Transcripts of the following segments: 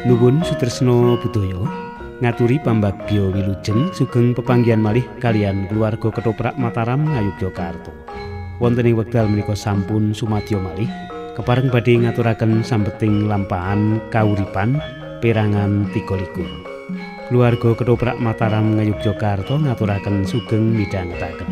Nuwun Sutresna Budaya ngaturi pambagya wilujeng sugeng pepanggihan malih kalian keluarga Ketoprak Mataram Ngayogyakarta. Wonten ing wekdal menika sampun sumadyo malih kepareng badhe ngaturaken sambeting lampahan kauripan perangan 23. Keluarga Ketoprak Mataram Ngayogyakarta ngaturaken sugeng midhangetaken.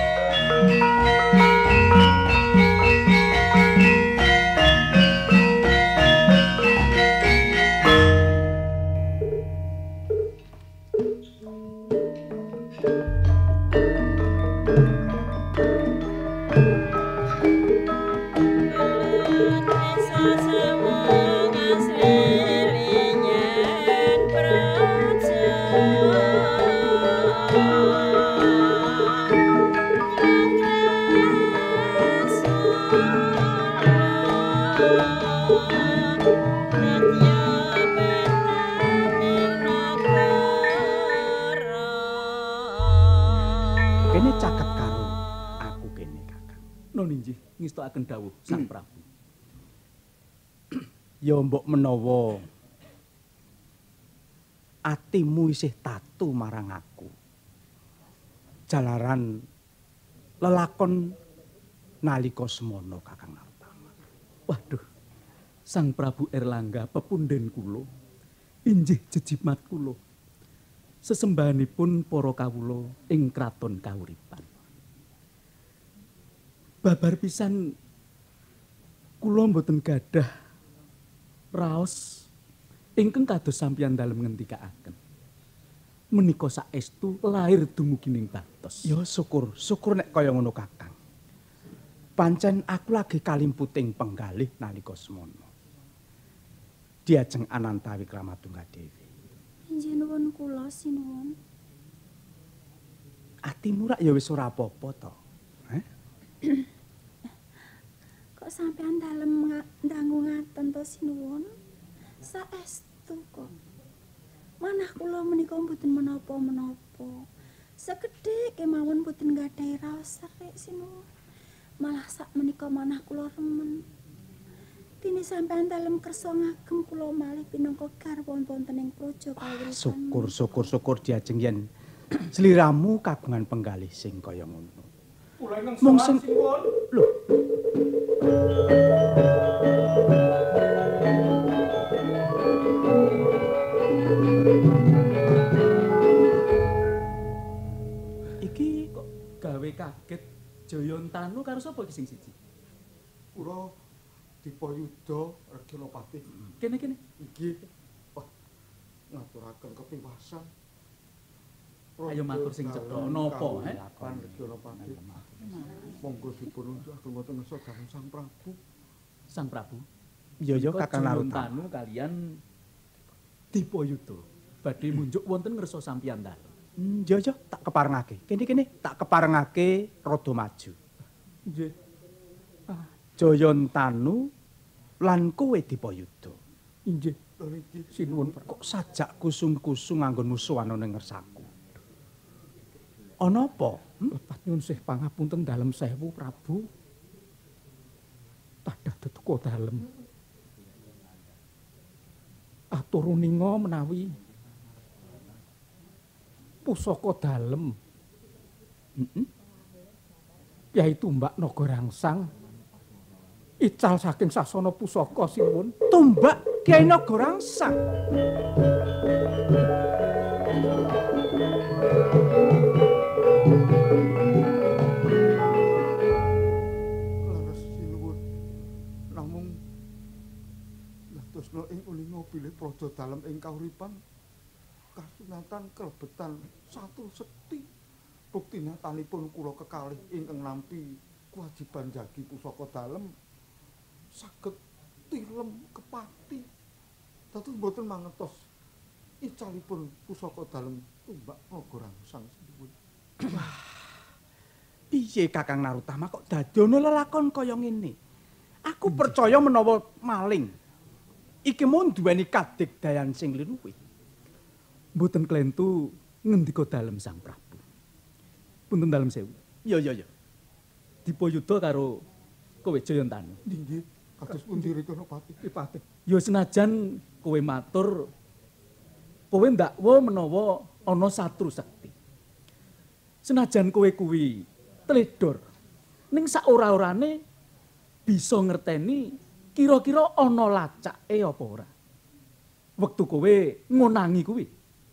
Kene caket karo aku kene Kakang. Nun inggih ngestokaken dawuh Sang Prabu. Ya mbok menawa atimu isih tatu marang aku. Jalaran lelakon nalika semono Kakang Narutama. Waduh, Sang Prabu Erlangga pepunden kula, inggih jejimat kula. Sesembahanipun para kawula ing kraton kauripan. Babar pisan kula mboten gadah raos ingkang kados sampeyan dalem ngendikaaken. Menika saestu lair dumugining batos. Ya syukur nek kaya ngono Kakang. Pancen aku lagi kalimputing penggalih nalika semono. Diajeng Ananta Wikramantunggadewi. Injih nuwun kula sinuwun. Atimu rak ya wis ora apa-apa to. Kok sampean dalem ndangu ngaten to sinuwun? Saestu kok. Manah kula menika mboten menapa-menapa. Sekedhik kemawon mboten gadhahi raos serik sinuwun. Malah sak menika manah kula remen. Dene sampean dalem kersa ngagem kula malih pinangka garwa wonten ing praja kawrutan. Syukur diajeng yen sliramu kagungan penggalih sing kaya ngono. Kula ing Mung sing lho. Iki kok gawe kaget Jayantanu karo sapa iki sing siji? Kula Dipayudha Reginapati. Kene. Inggih. Wah, ngaturaken kepiwasan. Ayo matur sing cetha napa, Pan Reginapati. Monggo dipun unjukaken wonten ngarsa dalem Sang Prabu. Sang Prabu. Ya Kakang Narutama. Jayantanu kalian Dipayudha badhe munjuk wonten ngarsa sampeyan dalem. Ya tak keparengake. Kene tak keparengake rada maju. Nggih. Jayantanu lan kowe Dipayudha. Inggih. Niki Sinuwun Kok sajak kusung-kusung nganggonmu suwana ning ngersaku. Ana apa? Lepat nyuwun sih pangapunten dalem sewu Prabu. Tadah tetuko dalem. Atur ninga menawi pusaka dalem. Yaitu Mbak Naga Rangsang. Ical saking sasana pusaka sinuwun. Tumbak Kyai Naga Rangsang. laras sinuwun. Namung ngatosna ing ulinga bilih praja dalem ing kauripan kasunatan klebetan satu sekti. Bukti nyatanipun kula kekalih ingkang nampi kewajiban jagi pusaka dalem saged tilem kepati. Dados mboten mangertos icalipun pusaka dalem Tumbak Naga Rangsang sinuwun. Piye Kakang Narutama kok dadi ana lelakon kaya ngene? Aku percaya menawa maling iki mun duweni kadigdayan sing linuwih. Mboten klentu ngendika dalem Sang Prabu. Punten dalem sewu. Ya. Dipayudha karo kowe Jayantanu. Nggih, kados pundi Reginapati? Ya senajan kowe matur kowe ndakwa menawa ana satru sekti. Senajan kowe kuwi tledor, ning sak ora-orane bisa ngerteni kira-kira ana lacake apa ora. Wektu kowe ngonangi kuwi.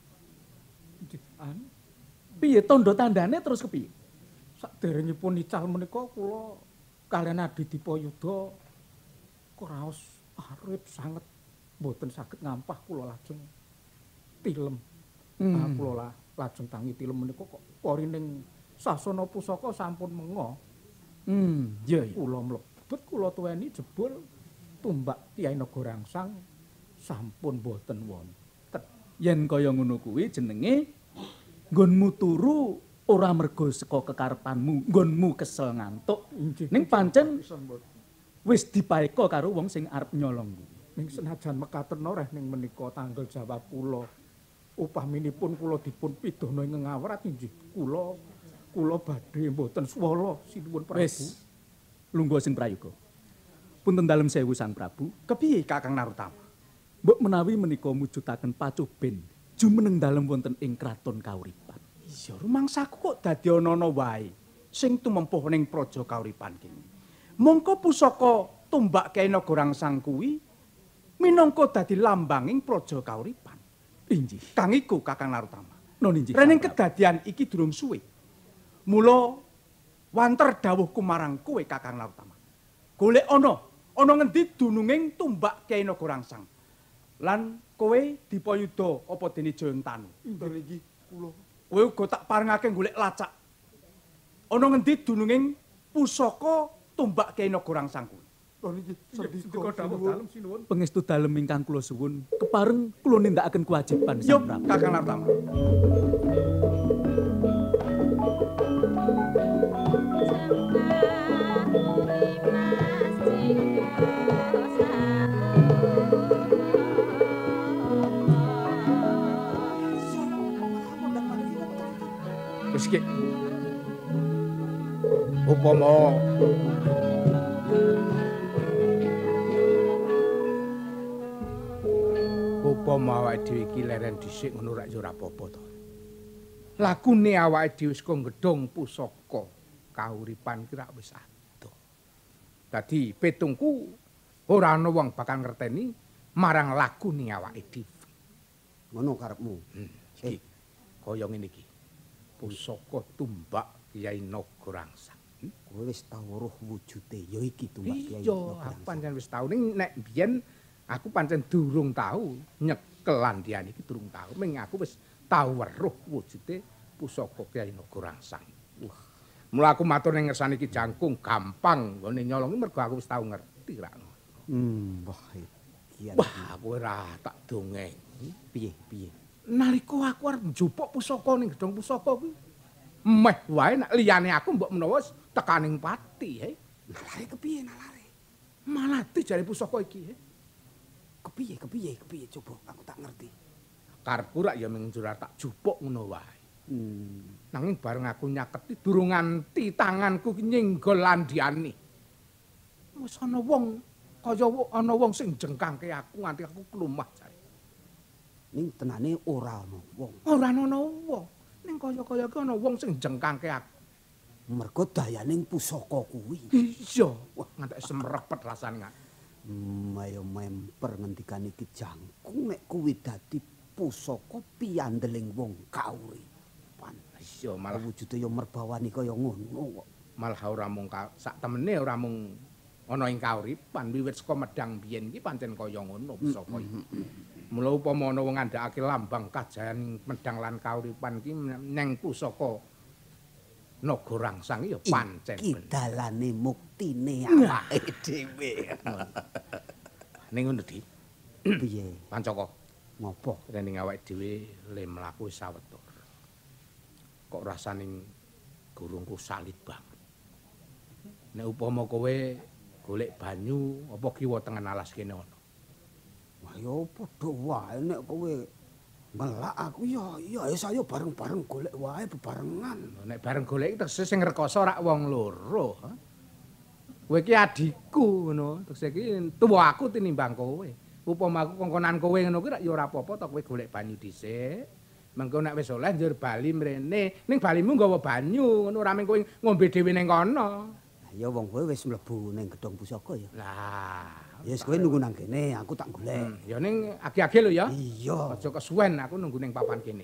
Piye tandha-tandhane terus kepiye? Saderengipun ical menika kula kaliyan Aditya Yudha kraos arep sanget mboten saged ngampah kula lajeng tilem. Kula lajeng tangi tilem menika kok porining sasana pusaka sampun menga. Iya. Kula mlebet kula tuweni jebul tumbak Kyai Nagarangsang sampun boten wonten. Yen kaya ngono kuwi jenenge nggonmu turu ora mergo saka kekarepanmu, nggonmu kesel ngantuk. Ning pancen wis dipaeka karo wong sing arep nyolong kuwi. Ning senajan mekaten reh ning menika tanggal jawab kula upaminipun kula dipun pidana ing ngawrat inggih kula badhe mboten swala sinuwun Prabu. Wis lungguh sing prayoga. Punten dalem sewu Sang Prabu. Kepiye Kakang Narutama? Mbok menawi menika mujudaken pacoben jumeneng dalem wonten ing kraton kauripan. Iya, rumangsaku kok dadi ana-ana wae sing tumempuh ning praja kauripan kene. Mongko pusaka tumbak Kyai Nagarangsang kuwi minangka dadi lambanging praja kauripan. Inggih. Kang iku Kakang Narutama. Non inggih. Rening kedadian iki durung suwe. Mula wanter dawuhku marang kowe Kakang Narutama. Golek ana ngendi dununging tumbak Kyai Nagarangsang. Lan kowe dipayuda apa dene Jayantanu. Inggih iki kula. Kowe uga tak parengake golek lacak. Ana ngendi dununging pusaka tumbak Kyai Nagarangsang kuwi. Lha niki sendika dawuh dalem sinuwun. Pangestu dalem ingkang kula suwun kepareng kula nindakaken kewajiban Sang Prabu. Kakang Narutama. Wis iki. Upama awake dhewe iki leren dhisik ngono rak ya ora apa-apa to. Lakune awake dhewe saka gedhong pusaka kauripan ki rak wis adoh. Dadi petungku ora ana wong bakal ngerteni marang lakune awake dhewe. Ngono karepmu. Iki kaya ngene iki. Pusaka tumbak Kyai Nagarangsang. Kowe wis tau weruh wujude ya iki tumbak Kyai Iya, Nagarangsang. aku pancen wis tau ning nek biyen aku pancen durung tau nyekel landian iki durung tau. Ming aku wis tau weruh wujude pusaka Kyai Nagarangsang. Wah, mula aku matur ning ngersane iki jangkung gampang nggone nyolongi mergo aku wis tau ngerti rak. Wah iki. Wah, aku ora tak dongeng. Piye? Nalika aku arep njupuk pusaka ning gedhong pusaka kuwi, meh wae nek liyane aku mbok menawa tekaning pati, he. Nalare kepiye nalare? Malati jare pusaka iki, he. Kepiye coba aku tak ngerti. Karepku rak ya mung njur tak jupuk ngono wae. Nanging bareng aku nyaketi durung nganti tanganku ki nyenggol landiane. Wis ana wong kaya ana wong sing jengkangke aku nganti aku klumah jare. Ning tenane ora ana wong. Ora ana wong. Ning kaya-kaya ki ana wong sing jengkangke aku. Mergo dayaning pusaka kuwi. Iya, wah nganti semrepet rasane. Ayo memper ngendikan iki jangkung nek kuwi dadi pusaka piyandeling wong kauripan. Iya, malah wujude ya merbawani kaya ngono kok. Malah ora mung sak temene ora mung ana ing kauripan, wiwit saka medang biyen iki pancen kaya ngono pusaka iki. Mula upama ana wong ngandhakake lambang kajayan medang lan kauripan iki neng pusaka Nagarangsang ya pancen. Iki dalane muktine awake dhewe. Ning ngono Di. Piye? Pancaka. Ngopo? Ning awake dhewe le mlaku sawetur. Kok rasaning gurungku salit banget. Nek upama kowe golek banyu apa kiwa tengen alas kene ana. Wah ya padha wae nek kowe melak aku ya saya bareng-bareng golek wae bebarengan. Nek bareng golek tegese sing rekoso rak wong loro. Kowe iki adikku ngono, tegese iki tuwa aku tinimbang kowe. upama aku kongkonan kowe ngono kuwi ya ora apa-apa to kowe golek banyu dhisik. Mengko nek wis oleh njur bali mrene, ning balimu nggawa banyu ngono ora mung kowe ngombe dhewe ning kono. Lah ya wong kowe wis mlebu ning gedhong pusaka ya. Lah, Ya wis kowe nunggu nang kene, aku tak golek. ya ning agi-agi lho ya. Iya. Aja kesuwen aku nunggu ning papan kene.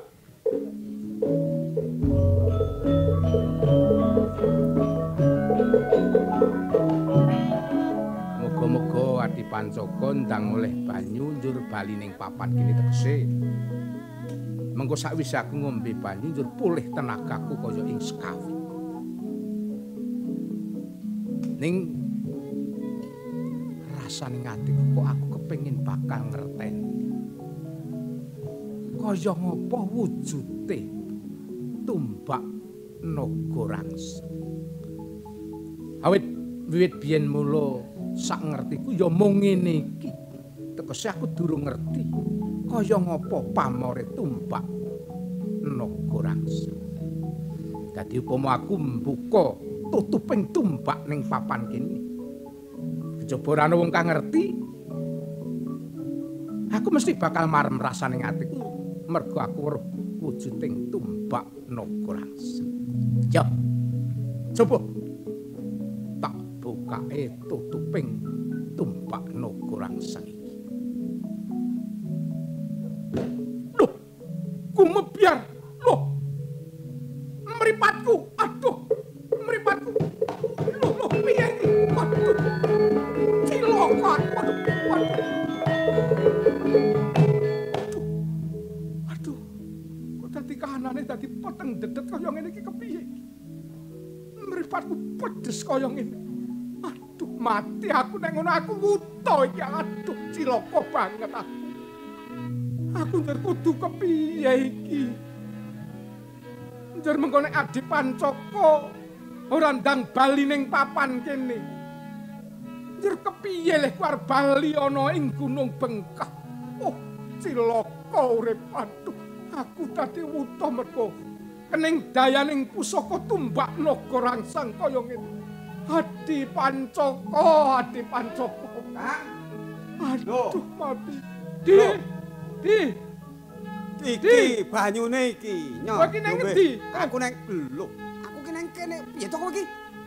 Muga-muga Adi Pancaka ndang oleh banyu njur bali ning papan kene tegese. Mengko sakwise aku ngombe banyu njur pulih tenagaku kaya ing sekawi. Ning rasane atiku kok aku kepengin bakal ngerteni. Kaya ngapa wujute tumbak Nagarangsang. Awit wiwit biyen mula sak ngertiku ya mung ngene iki. Tegese aku durung ngerti kaya ngapa pamore tumbak Nagarangsang. Dadi upama aku mbuka tutuping tumbak ning papan kene. Kejaba ana wong kang ngerti, aku mesti bakal marem rasane atiku mergo aku weruh wujuding tumbak Nagarangsang. Ya. Coba tak bukake tutuping tumbak Nagarangsang iki. Loh, gumebyar. Loh. Mripatku. Aduh. Mripatku. Loh, piye iki? Waduh. Cilaka. Waduh. Aduh. Kok dadi kahanane dadi peteng dedet kaya ngene iki kepiye iki? Mripatku pedes kaya ngene. Aduh, mati aku nek ngono aku wuta iki. Aduh, cilaka banget aku. Aku njer kudu kepiye iki? Njer mengko nek Adi Pancaka ora ndang bali ning papan kene. Njer kepiye leh ku arep bali ana ing Gunung Bengkah. Oh, cilaka urip. Aduh, aku dadi wuta mergo kening dayaning pusaka tumbak Nagarangsang kaya ngene. Adi Pancaka, Adi Pancaka. Aduh, mati. Di. Iki banyune iki. Kowe iki nang ngendi? Aku nang lho. Aku ki nang kene. Piye to kowe iki?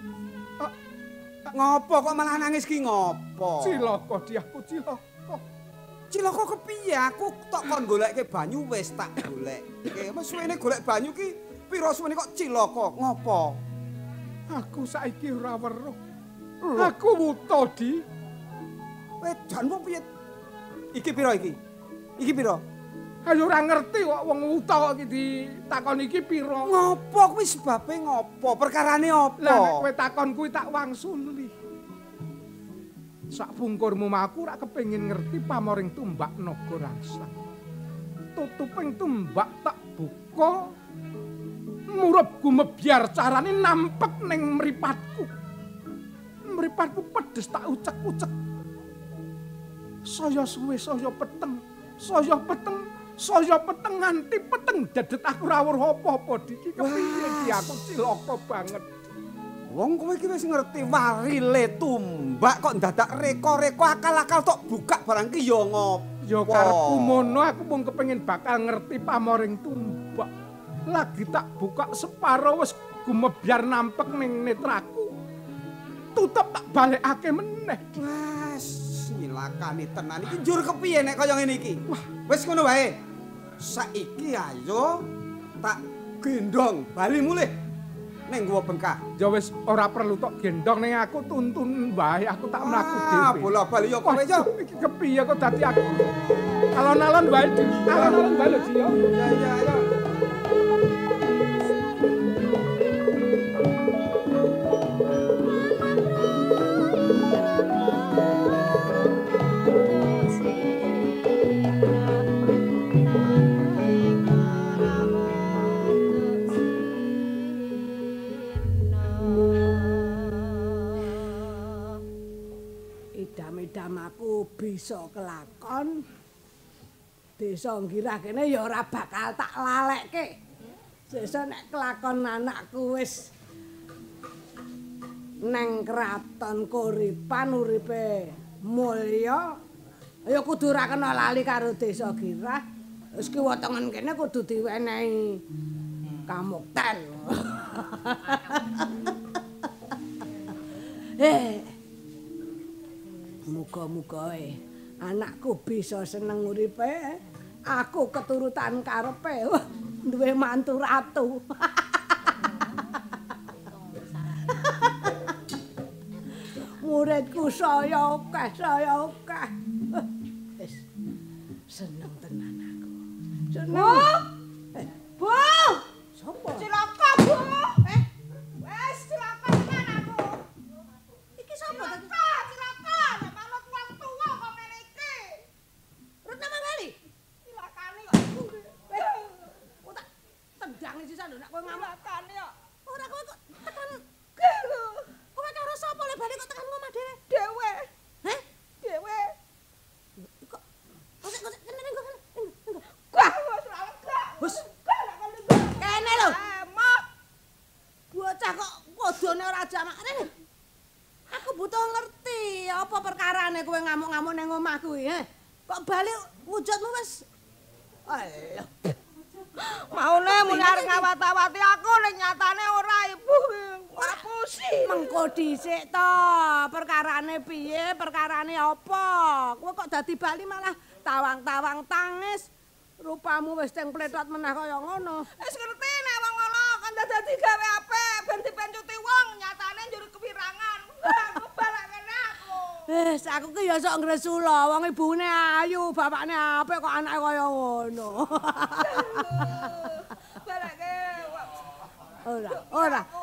Ngopo kok malah nangis ki ngopo? Cilaka di aku cilaka. Cilaka kepiye? Aku tok kon goleke banyu wis tak goleke. Wis suwene golek banyu ki pira suwene kok cilaka? Ngopo? Aku saiki ora weruh. Aku wuta, Di. Janmu piye? Iki pira iki? Iki pira? Ayo ora ngerti kok wong wuta kok iki ditakoni iki pira. Ngopo kuwi sebabe ngopo? Perkarane apa? Lah nek kowe takon kuwi tak wangsuli. Sak pungkurmu maku ora kepengin ngerti pamoring tumbak Nagarangsang. Tutuping tumbak tak buka. Murub gumebyar carane nampek ning mripatku. Mripatku pedes tak ucek-ucek. Saya suwe saya peteng. Saya peteng nganti peteng dedet aku ora weruh apa-apa iki kepiye iki aku cilaka banget. Wong kowe iki wis ngerti warile tumbak kok dadak reko-reko akal-akal tok buka barang ki ya ngopo? Ya karepku mono aku mung kepengin bakal ngerti pamoring tumbak. Lagi tak buka separo wis gumebyar nampek ning netraku. Tutup tak balekake meneh. Wes nyilakani tenan iki njur kepiye nek kaya ngene iki? Wis ngono wae. Saiki ayo tak gendong bali mulih ning Guwa Bengkah. Ya wis ora perlu tok gendong ning aku tuntun wae aku tak mlaku dhewe. Bola-bali ya kowe yo. Iki kepiye kok dadi aku. Alon-alon wae, alon-alon wae lho, Dio. Ya ayo. Idam-idam aku bisa kelakon. Desa Nggirah kene ya ora bakal tak lalekke. Sesuk nek kelakon anakku wis neng kraton Kuripan uripe mulya, Ya kudu ora kena lali karo desa Girah. Wis kiwa tengen kene kudu diwenehi kamukten. Muga-muga anakku bisa seneng uripe. Aku keturutan karepe. Duwe mantu ratu. Muridku saya akeh. Wis seneng tenan aku. Seneng. Bu! Sopo? Cilaka, Bu. Wes cilaka tenan aku. Iki sapa tadi? Cilaka. Nek manut wong tuwa kok ngene iki. Retna Mangali. Cilakane kok. Kok tak tendangi sisan lho nek kowe ngamuk. Cilakane kok. Ora kowe kok tekan Gelo. kowe karo sapa le bali kok tekan omah dhewe? Dewe. Heh? Dewe. Kok kok kene nggo. Wah, wis ora lega. Wes Kene kene lho. Emok. Bocah kok kodone ora jamak rene. Aku butuh ngerti apa perkarane kowe ngamuk-ngamuk ning omah kuwi, Kok bali wujudmu wis alah. Maune muni arep ngawat-awati aku ning nyatane ora Ibu. Ngapusi. Mengko dhisik to, perkarane piye, perkarane apa? Kowe kok dadi bali malah tawang-tawang tangis. Rupamu wis teng pletot meneh kaya ngono. Wis ngerti nek wong ngono kan dadi gawe apik ben dipencuti wong nyatane njur kewirangan. Aku balak kene aku. Aku ki ya sok ngresula, wong ibune ayu, bapakne apik kok anake kaya ngono. Balake. Ora.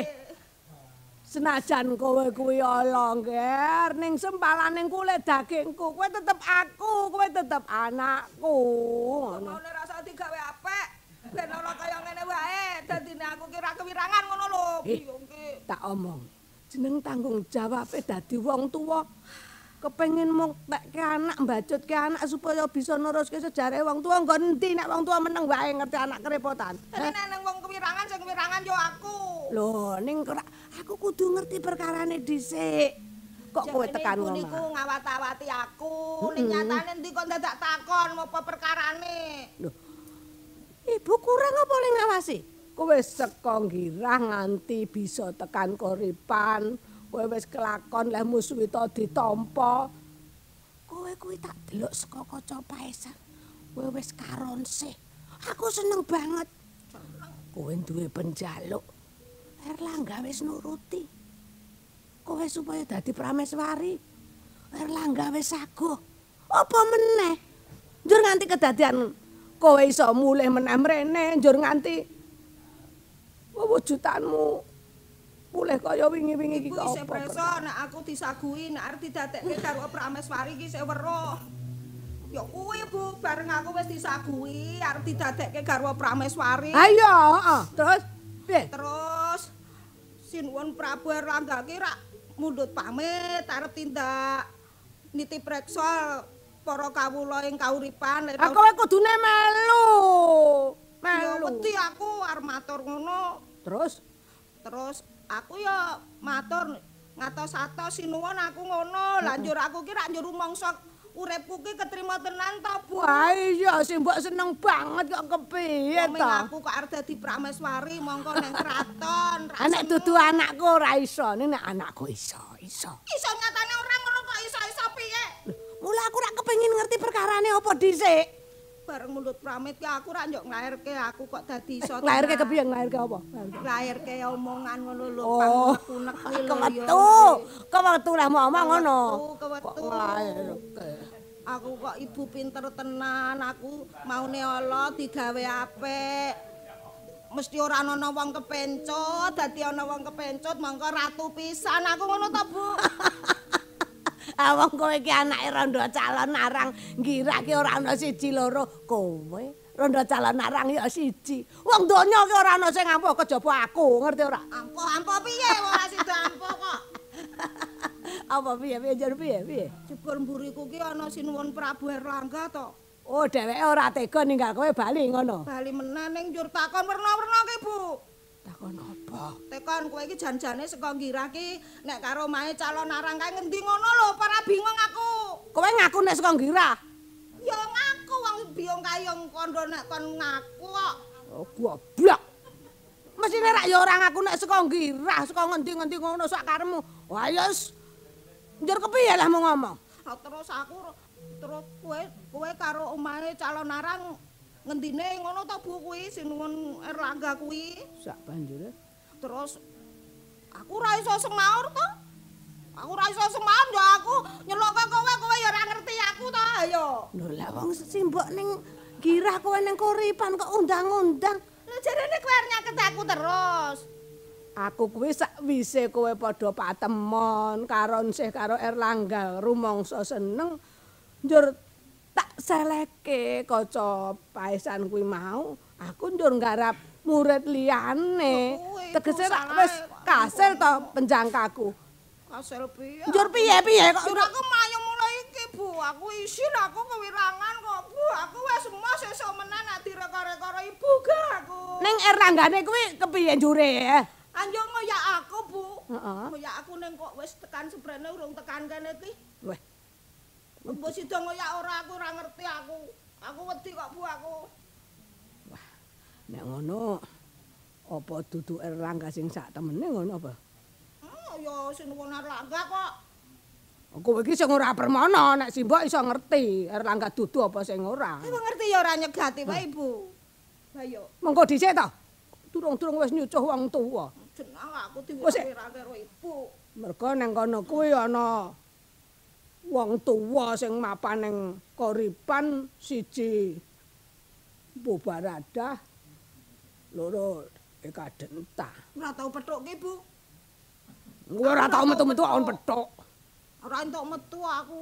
Senajan kowe kuwi ala ngger ning sempalaning kulit dagingku, kowe tetep aku, kowe tetep anakku. Ngono. Maune rasa digawe apik. Ben ora kaya ngene wae. Dadine aku kira kewirangan ngono lho. Bingung ki. Tak omong. Jeneng tanggung jawabe dadi wong tuwa. Kepengin moktekke anak, mbajutke anak supaya bisa neruske sejarah wong tuwa. Nggon endi nek wong tuwa meneng wae ngerti anak kerepotan. Dadi nek nang wong kewirangan sing kewirangan yo aku. Lho, ning aku kudu ngerti perkarane dhisik. Kok kowe tekan Ibu niku ngawat-awati aku. Ning nyatane endi kok dadak takon apa perkarane. Lho. Ibu kurang apa le ngawasi? Kowe saka Girah nganti bisa tekan Koripan. Kowe wis kelakon leh Muswita ditampa. Kowe kuwi tak delok saka kaca paesan. Kowe wis karonsih. Aku seneng banget. Kowe duwe penjaluk. Erlangga wis nuruti. Kowe supaya dadi prameswari. Erlangga wis saguh. Apa meneh? Njur nganti kedadian kowe iso mulih meneh mrene, njur nganti wujudanmu mulih kaya wingi-wingi iki Iku isih apa? preso nek aku disaguhi nek arep didadekke karo prameswari iki isih weruh. Ya kuwi Bu, bareng aku wis disaguhi arep didadekke garwa prameswari. Ayo, heeh. Terus piye? Terus Sinuwun Prabu Erlangga ki rak mundhut pamit arep tindak nitip reksa para kawula ing kauripan. Kowe kudune melu. Ya Melu. wedi aku arep matur ngono. Terus Aku ya matur ngatos-atos sinuwun aku ngono. Lah njur aku ki rak njur rumangsa uripku ki ketrima tenan to, Bu. wah iya sing mbok seneng banget kok kepiye Wong to? aku kok arep dadi prameswari mongko ning kraton. Nek dudu anakku ora iso, nek anakku iso. Iso nyatane ora ngono kok iso-iso piye? Mula aku ora kepengin ngerti perkarane apa dhisik. Bareng mundhut pramit ki aku rak njok nglairke aku kok dadi iso. Nglairke kepiye nglairke apa? Nglairke omongan ngono lho, Oh, panek kuwi lho. Kewetu lah mau ngono. Kewetu. Nglairke. Aku kok ibu pinter tenan, aku maune ala digawe apik. Mesti ora ana wong kepencut, dadi ana wong kepencut mangko ratu pisan. Aku ngono ta, Bu? Wong kowe iki anake rondo calon narang Girah ki ora ana siji loro. Kowe rondo calon narang ya siji. Wong donya ki ora ana sing ampuh kejaba aku, ngerti ora? Ampuh piye ora sida ampuh kok. Apa piye jar piye? Jebul mburiku ki ana Sinuwun Prabu Erlangga to. Oh, dheweke ora tega ninggal kowe bali ngono. Bali meneh ning njur takon werna-werna ki, Bu. Takon apa? Tekon kowe iki janjane saka Girah ki nek karo mae calon narang kae ngendi ngono lho, para bingung aku. Kowe ngaku nek saka Girah. Ya ngaku wong biung kayong kondo nek kon ngaku kok. Oh, goblok. Mesine rak ya ora ngaku nek saka Girah, saka ngendi-ngendi ngono sak karemu. Wah ya wis. Njur kepiye lah mau ngomong? Terus aku terus kowe karo omahe calon arang ngendine ngono to Bu kuwi sinuwun Erlangga kuwi. Sak banjure. Terus aku ora iso semaur to. Aku ora iso semaur ya aku nyelok kowe ya ora ngerti aku to ayo. Lho lah wong simbok ning Girah kowe ning Kuripan kok undang-undang. Lha jarene kowe arep nyaket aku terus. Aku kuwi sakwise kowe padha patemon karo Nsih karo Erlangga rumangsa seneng njur tak seleke kaca paesan kuwi mau aku njur nggarap murid liyane tegese wis kasil to penjangkaku Kasil piye? njur piye kok njur aku mayu mulai iki Bu aku isin aku kewirangan kok Bu aku wis emas sesuk menan nek direka-reka ibu gak aku ning Erlanggane kuwi kepiye njure ya Anjo ngoyak aku, Bu. Heeh. Ngoyak aku ning kok wis tekan sebrene urung tekan kene iki. Weh. Mbok sida ngoyak aku ora ngerti aku. Aku wedi kok, Bu aku. Wah, nek ngono apa dudu Erlangga sing sak temene ngono apa? Ya sinuwun Erlangga kok. Kowe iki sing ora permono nek simbok iso ngerti Erlangga dudu apa sing ora. Aku ngerti ya ora nyegati wae, Bu. Ayo. Mengko dhisik to. Durung-durung wis nyucuh wong tuwa. Jeneng aku diwirang karo ibu. Mergo nang kono kuwi ana wong tuwa sing mapan ning Kuripan siji Mpu Baradah, loro Eka Denta. Ora tau pethuk ki, Bu. Kowe ora tau metu-metu on pethuk. Ora entuk metu aku.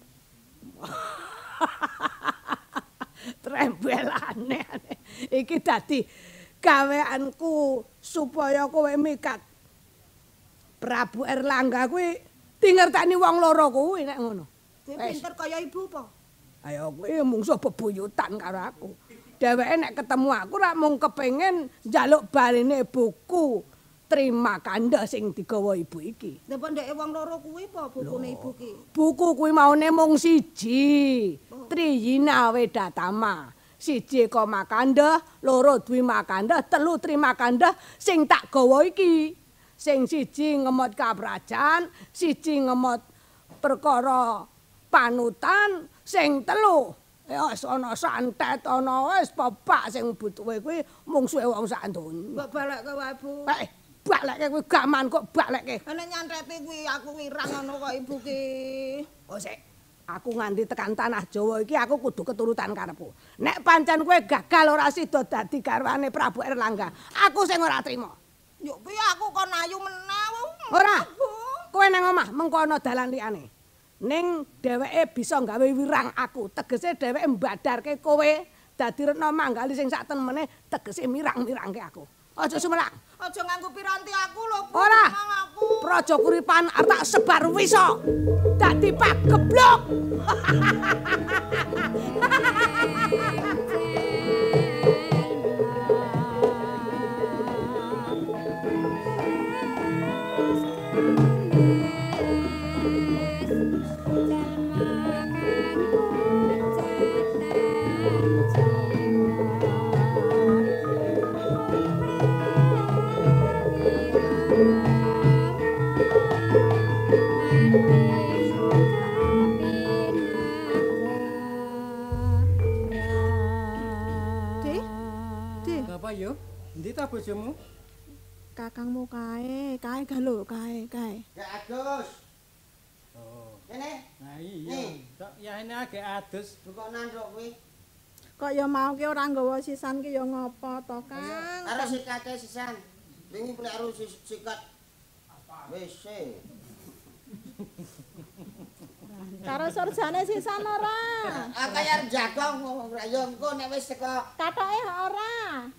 Trembelane. Iki dadi gaweanku supaya kowe mikat Prabu Erlangga kuwi dingerteni wong loro kuwi nek ngono. Kowe pinter kaya ibu apa? Ayo kuwi mungsuh bebuyutan karo aku. Dheweke nek ketemu aku ra mung kepengin njaluk baline buku Trima Kanda sing digawa ibu iki. Lha ndeke wong loro kuwi apa bukune ibu ki? Buku kuwi maune mung siji. Triyina Wedatama. Siji Eka Makanda, loro Dwi Makanda, telu Tri Makanda sing tak gawa iki. Sing siji ngemot kaprajan, siji ngemot perkara panutan, sing telu ya wis ana santet, ana wis pepak sing butuhe kuwi mung suwe wong sak donya. Mbok balekke wae, Bu. Balekke kuwi gaman kok balekke. Nek nyanteti kuwi aku wirang ngono kok ibu ki. Oh sik. Aku nganti tekan tanah Jawa iki aku kudu keturutan karepku. Nek pancen kowe gagal ora sida dadi garwane Prabu Erlangga, aku sing ora trima. Yo piye aku kon ayu meneh. Ora. Kowe nang omah mengko ana dalan liyane. Ning dheweke bisa gawe wirang aku, tegese dheweke mbadarke kowe dadi Retna Manggali sing sak temene tegese mirang-mirangke aku. Aja sumelang. Aja nganggo piranti aku lho, Bu. Ora. Aku. Praja Kuripan arep tak sebar wisa. Dadi pageblok. Endi ta bojomu? Kakangmu kae galo, kae. Ya Agus. Oh. Kene. Nah iya. Kok ya ini agak adus. Kok nanduk kuwi. Kok ya mau ki ora nggawa sisan ki ya ngopo to, Kang? Karo sikate sisan. Wingi plek karo sikat. Wis e. Karo surjane sisan ora? Kaya jagong ya engko nek wis teko. Katoke ora.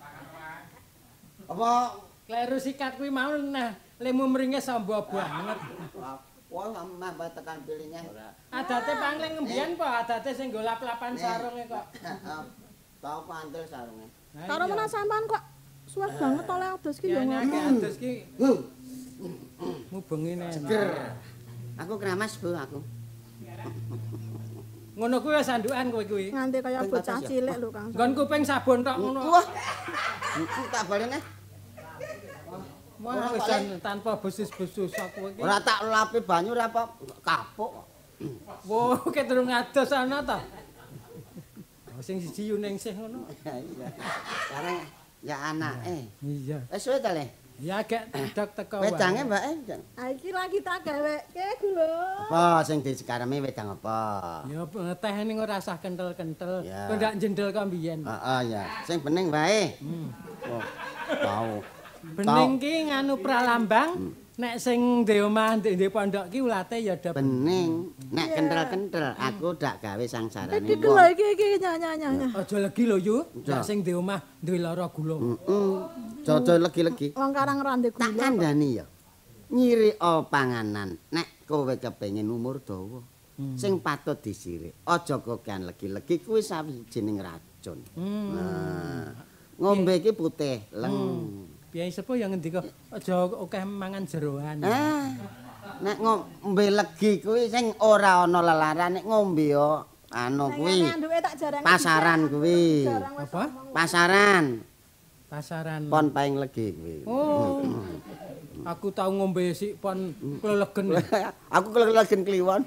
Apa kleru sikat kuwi mau nah lemu mringe samba banget. Wah, mah tekan pilihnya. Adate pangling ngembian po, adate sing nggo lap-lapan sarunge kok. Tau pantel sarunge. Karo menawa sampean kok suweh banget oleh adus ki ya ngono. Ya adus ki. Mubengi nek. Aku keramas, Bu, aku. Ngono kuwi wis sandukan kowe kuwi. Nganti kaya bocah cilik lho Kang. Nggon kuping sabun tok ngono. Wah. Tak balene. Wah, wis tanpa besus-besus aku iki. Ora tak lapi banyu ora apa kapuk. Wo, keturung ados ana ta. Sing siji yu ning sih ngono. Iya. Kareng ya anake. Iya. Wis suwe ta, Le? Ya gek dok teko wae. Wedange, Mbak? Ha iki lagi tak gaweke lho. Apa sing disekaremi wedang apa? Ya teh ning ora usah kentel-kentel. Ya. Kok ndak jendel kok mbiyen. Heeh ya. Sing bening wae. Oh, mau. Bening ki nganu pralambang, nek sing ndek omah ndek pondok ki ulate ya do Bening. Nek kentel-kentel aku dak gawe sangsarane Iki wong. lho iki nyanyi. Aja legi lho yu, nek sing ndek omah duwe lara gula. Jojo legi-legi. Wong karang rande Tak gula. kandhani ya. Nyirika panganan nek kowe kepengin umur dawa. Sing patut disirik. Aja kokean legi-legi kuwi sawijining racun. Nah, ngombe iki putih leng. Piye sepuh yang ngendika aja akeh mangan jeroan. Nek ngombe legi kuwi sing ora ana lelaran nek ngombe yo anu kuwi. Pasaran kuwi. Apa? Pasaran. Pasaran. Pon paing legi kuwi. Oh. Aku tau ngombe sik pon klelegen. Aku klelegen kliwon.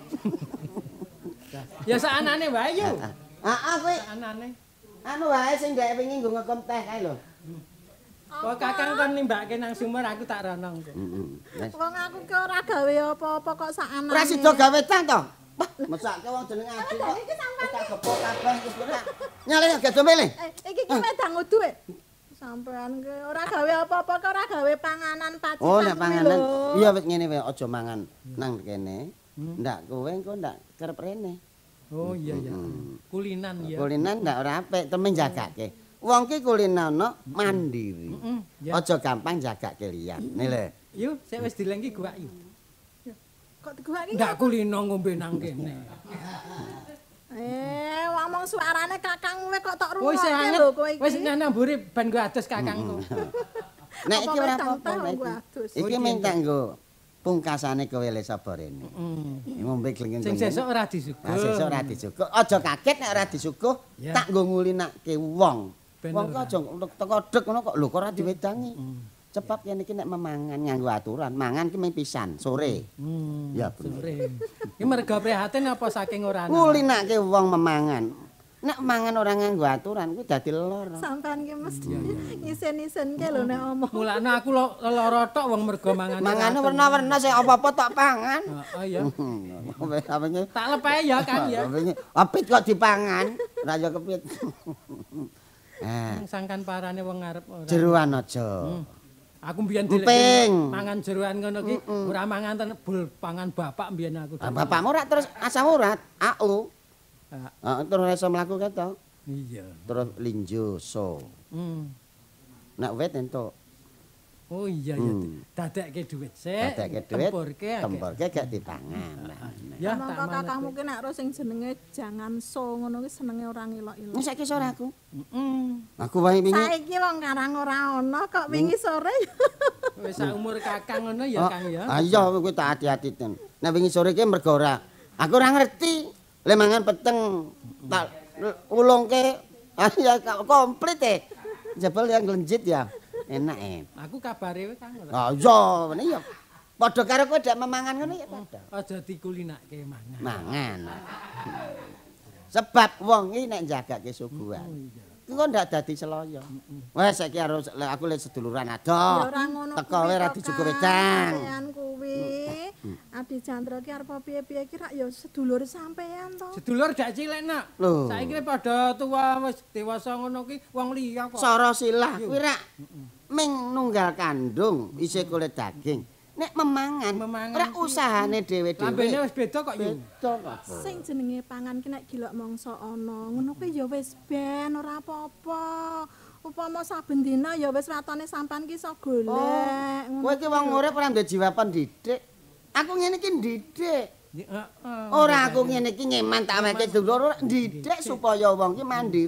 Ya sakanane wae yo. Heeh kuwi. Sakanane. Anu wae sing dhek wingi nggo ngekom teh kae lho. Kok kakang kon nimbake nang sumur aku tak rono engko. Wong aku ki ora gawe apa-apa kok sakane. Ora sida gawe tang to. Wah, mesake wong jeneng adi kok. Tak gepok kabeh iki ora. Nyale gak domele. Iki ki wedang udu e. Sampean ki ora gawe apa-apa kok ora gawe panganan pacitan. Oh, nek panganan. Iya wis ngene wae aja mangan nang kene. Ndak kowe engko ndak kerep rene. Oh iya ya. Kulinan ya. Kulinan ndak ora apik, temen jagake. Wong ki kulinana mandiri. Aja gampang jagake liyan. Nih le. Yo, sik wis dilengki guwak yo. Kok diguwak iki? Ndak kulino ngombe nang kene. Ngomong suarane kakang kowe kok tok Wis rungokke anget. lho kowe iki. Wis nyamburi ben go ados kakangku. Nek iki ora Apa apa-apa. wedang iki. adus? Iki minta nggo pungkasane kowe le sapa rene. Ngombe glengeng. Sing sesuk ora disuguh. Nah, sesuk ora disuguh. Aja kaget nek ora disuguh, tak nggo ngulinake wong. Wong kok aja teko dek ngono kok lho kok ora diwedangi. Cepet yen iki nek memangan nganggo aturan, mangan ki mung pisan sore. Ya, sore. Iki merga prihatin apa saking ora ana? Ngulinake wong memangan. Nek mangan ora nganggo aturan kuwi dadi lara. Sampean ki mesti ngisen-isenke lho nek omong. Mulane aku lara tok wong merga mangan. Mangane werna-werna sing apa-apa tok pangan. Heeh ya. Apane? Tak lepae ya Kang ya. Apit kok dipangan, ora ya kepit. Sangkan parane wong ngarep ora. Jeroan aja. Aku mbiyen mangan jeroan ngono ki ora mangan ten bul pangan bapak mbiyen aku. Bapakmu ora terus asam urat, AU. Heeh, terus iso mlaku ketok. Iya. Terus linjo so. Nek wet entuk. Oh iya ya. Dadekke dhuwit sik. Dadekke dhuwit. Temporke gak dipangan. Ya mongko kakangmu ki nek ro sing jenenge jangan so ngono ki senenge ora ngilok-ilok. Wis saiki sore aku. Aku wae wingi. Saiki wong karang ora ana kok wingi sore. Wis sak umur kakang ngono ya Kang ya. Ah iya kowe tak hati-hati ten. Nek wingi sore ki mergo ora. Aku ora ngerti. Le mangan peteng tak ulungke. Ah ya komplit e. Jebul yang nglenjit ya. Enak Aku kabare Kang ora. Ah iya, ngene ya. Padha karo kowe dak memangan ngono ya padha. Aja dikulinake mangan. Mangan. Sebab wong iki nek jagake suguhan. Engko ndak dadi seloyo. Wes saiki harus aku le seduluran adoh. Teko wae ra dijugo wedang. Sampean kuwi Adi Chandra ki arep piye-piye ki rak ya sedulur sampean to. Sedulur dak cilik nak. Saiki padha tuwa wis dewasa ngono ki wong liya kok. Sara silah kuwi rak ming nunggal kandung isih kulit daging. Nek memangan ora usahane dhewe-dhewe. Lambene wis beda kok yo. Sing jenenge pangan ki nek gilok mangsa ana, ngono kuwi ya wis ben ora apa-apa. Upama saben dina ya wis watone sampean ki iso golek. Kowe ki wong urip ora ndek jiwa pendidik. Aku ngene iki ndidik. Ora aku ngene iki ngeman tak weke dulur ora ndidik supaya wong ki mandiri.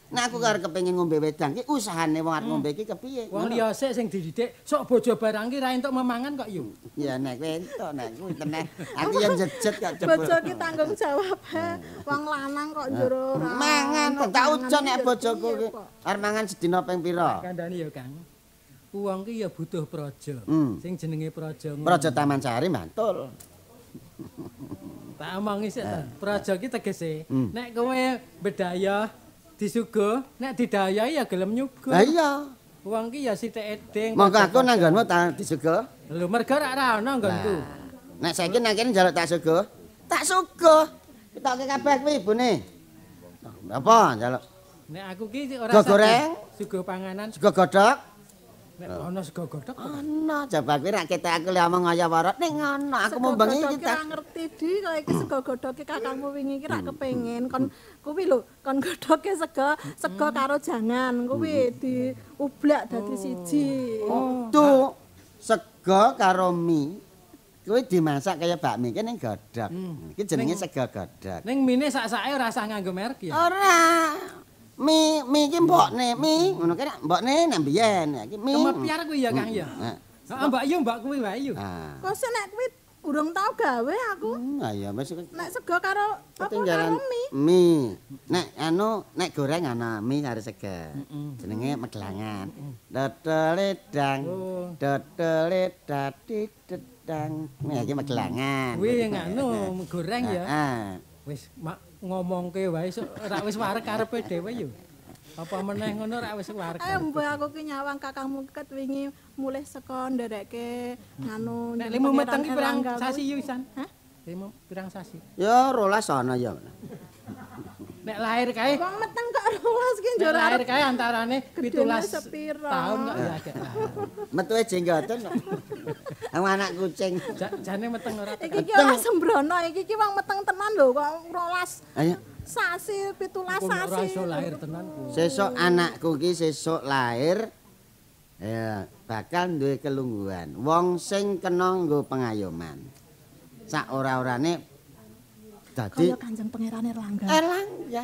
Nek aku arep kepengin ngombe wedang ki usahane wong arep ngombe ki kepiye? Wong liya sik sing dididik sok bojo barang ki ra entuk memangan kok yo. Ya nek kowe entuk nek kuwi tenan. Aku yang jejet kok jebul. Bojo ki tanggung jawab. Wong lanang kok njero ora. Mangan tak ujon nek bojoku ki arep mangan sedina ping pira? Kandhani ya, Kang. Wong ki ya butuh praja. Sing jenenge praja. Praja Taman Sari mantul. Tak omongi sik ta. Praja ki tegese nek kowe bedaya disuguh, nek didayai ya gelem nyuguh. Lah iya. Wong ki ya sithik edeng. Monggo aku nang nggonmu tak disuguh. Lho mergo ra ono nggonku. Nek saiki nang kene njaluk tak suguh. Tak suguh. Ketoke kabeh kuwi ibune. Apa njaluk? Nek aku ki ora goreng, suguh panganan. Sego godhog. Nek ono sego godhog. Ono, coba kuwi rak ketek aku le omong kaya warot ning ngono. Aku mau bengi iki tak ngerti di kok iki sego godhoge kakangmu wingi iki rak kepengin kon kuwi lho kon godhoge sego karo jangan kuwi diublak dadi siji. Tuh sego karo mie kuwi dimasak kaya bakmi ki ning godhog. Iki jenenge sego godhog. Ning mine sak-sake ora usah nganggo merek ya. Ora. Mi iki mbokne, mi ngono kene mbokne nek biyen iki mi. Kemepiar kuwi ya Kang ya. Heeh, Mbak Yu, Mbak kuwi wae yo. Kok nek kuwi urung tau gawe aku. Ah ya wis Nek sego karo apa ketinggalan karo mie. mie. Nek goreng ana mie karo sego. Jenenge megelangan. Dodoledang. Dodoledati dedang. Nek iki megelangan. Kuwi nganu goreng ya. Heeh. Wis ngomongke wae ora wis warek karepe dhewe yo. Apa meneh ngono ora wis warek. Mbok aku ki nyawang kakangmu ket wingi mulih saka nderekke nganu. Nek limu meteng ki pirang sasi yo Isan? Hah? Limu pirang sasi? Ya 12 ana ya. Nek lahir kae wong meteng kok 12 ki njur lahir kae antarane 17 tahun kok ya agak. Metuwe jenggoten. Aku anak kucing. Jane meteng ora. Iki ki ora sembrono, iki ki wong meteng tenan lho kok 12. Ayo. Sasi 17 sasi. Ora iso lahir tenan ku. Sesuk anakku ki sesuk lahir ya bakal duwe kelungguhan. Wong sing kena nggo pengayoman. Sak ora-orane dadi kaya Kanjeng Pangeran Erlangga. Erlangga.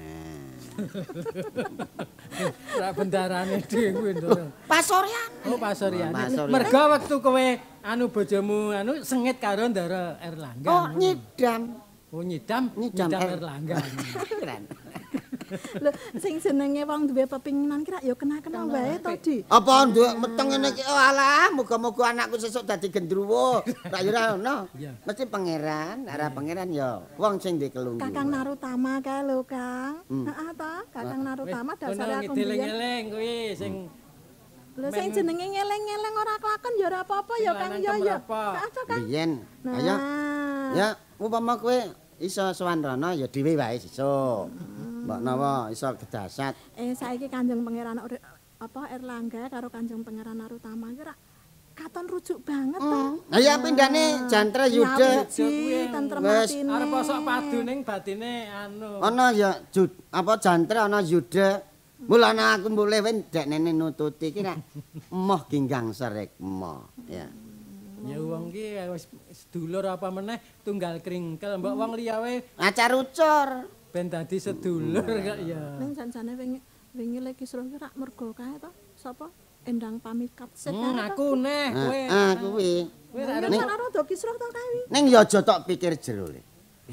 Ora bendarane dhewe to. Pasoryan. Oh, Pasoryan. Mergo wektu kowe anu bojomu anu sengit karo Ndara Erlangga. Oh, nyidam. Oh, nyidam Erlangga. Keren. Lho, sing jenenge wong duwe pepinginan kira ya kena-kena wae to, Di. Apa nduk meteng ngene iki? Alah, muga-muga anakku sesuk dadi gendruwo. Tak yo ora ono. Mesti pangeran, ora pangeran ya wong sing duwe kelungguh. Kakang Narutama kae lho, Kang. Heeh ta, Kakang Narutama dasare aku ngeling-eling kuwi sing lho sing jenenge ngeleng-ngeleng ora kelakon ya ora apa-apa ya, Kang ya ya. Apa, Kang? Biyen. Ayo. Ya, upama kowe iso sowan rono ya dhewe wae sesuk. Mbak Nawa iso gedasat. Saiki Kanjeng Pangeran Erlangga karo Kanjeng Pangeran Narutama ki katon rujuk banget to. Lah ya pindhane jantre Yuda. Wis arep sok padu ning batine anu. Ana ya jantre ana Yuda. Mulane aku mulih deknene nututi ki nek emoh ginggang srekma ya. Ya wong ki wis sedulur apa meneh tunggal kringkel mbok wong liya wae acar ucur. Ben dadi sedulur kok ya. Ning jancane wingi lek Kisruh ki rak mergo kae to. Sapa? Endang Pamikat sik aku neh kowe. Kuwi. Kowe ora do Kisruh to kae. Ning ya aja tok pikir jero le.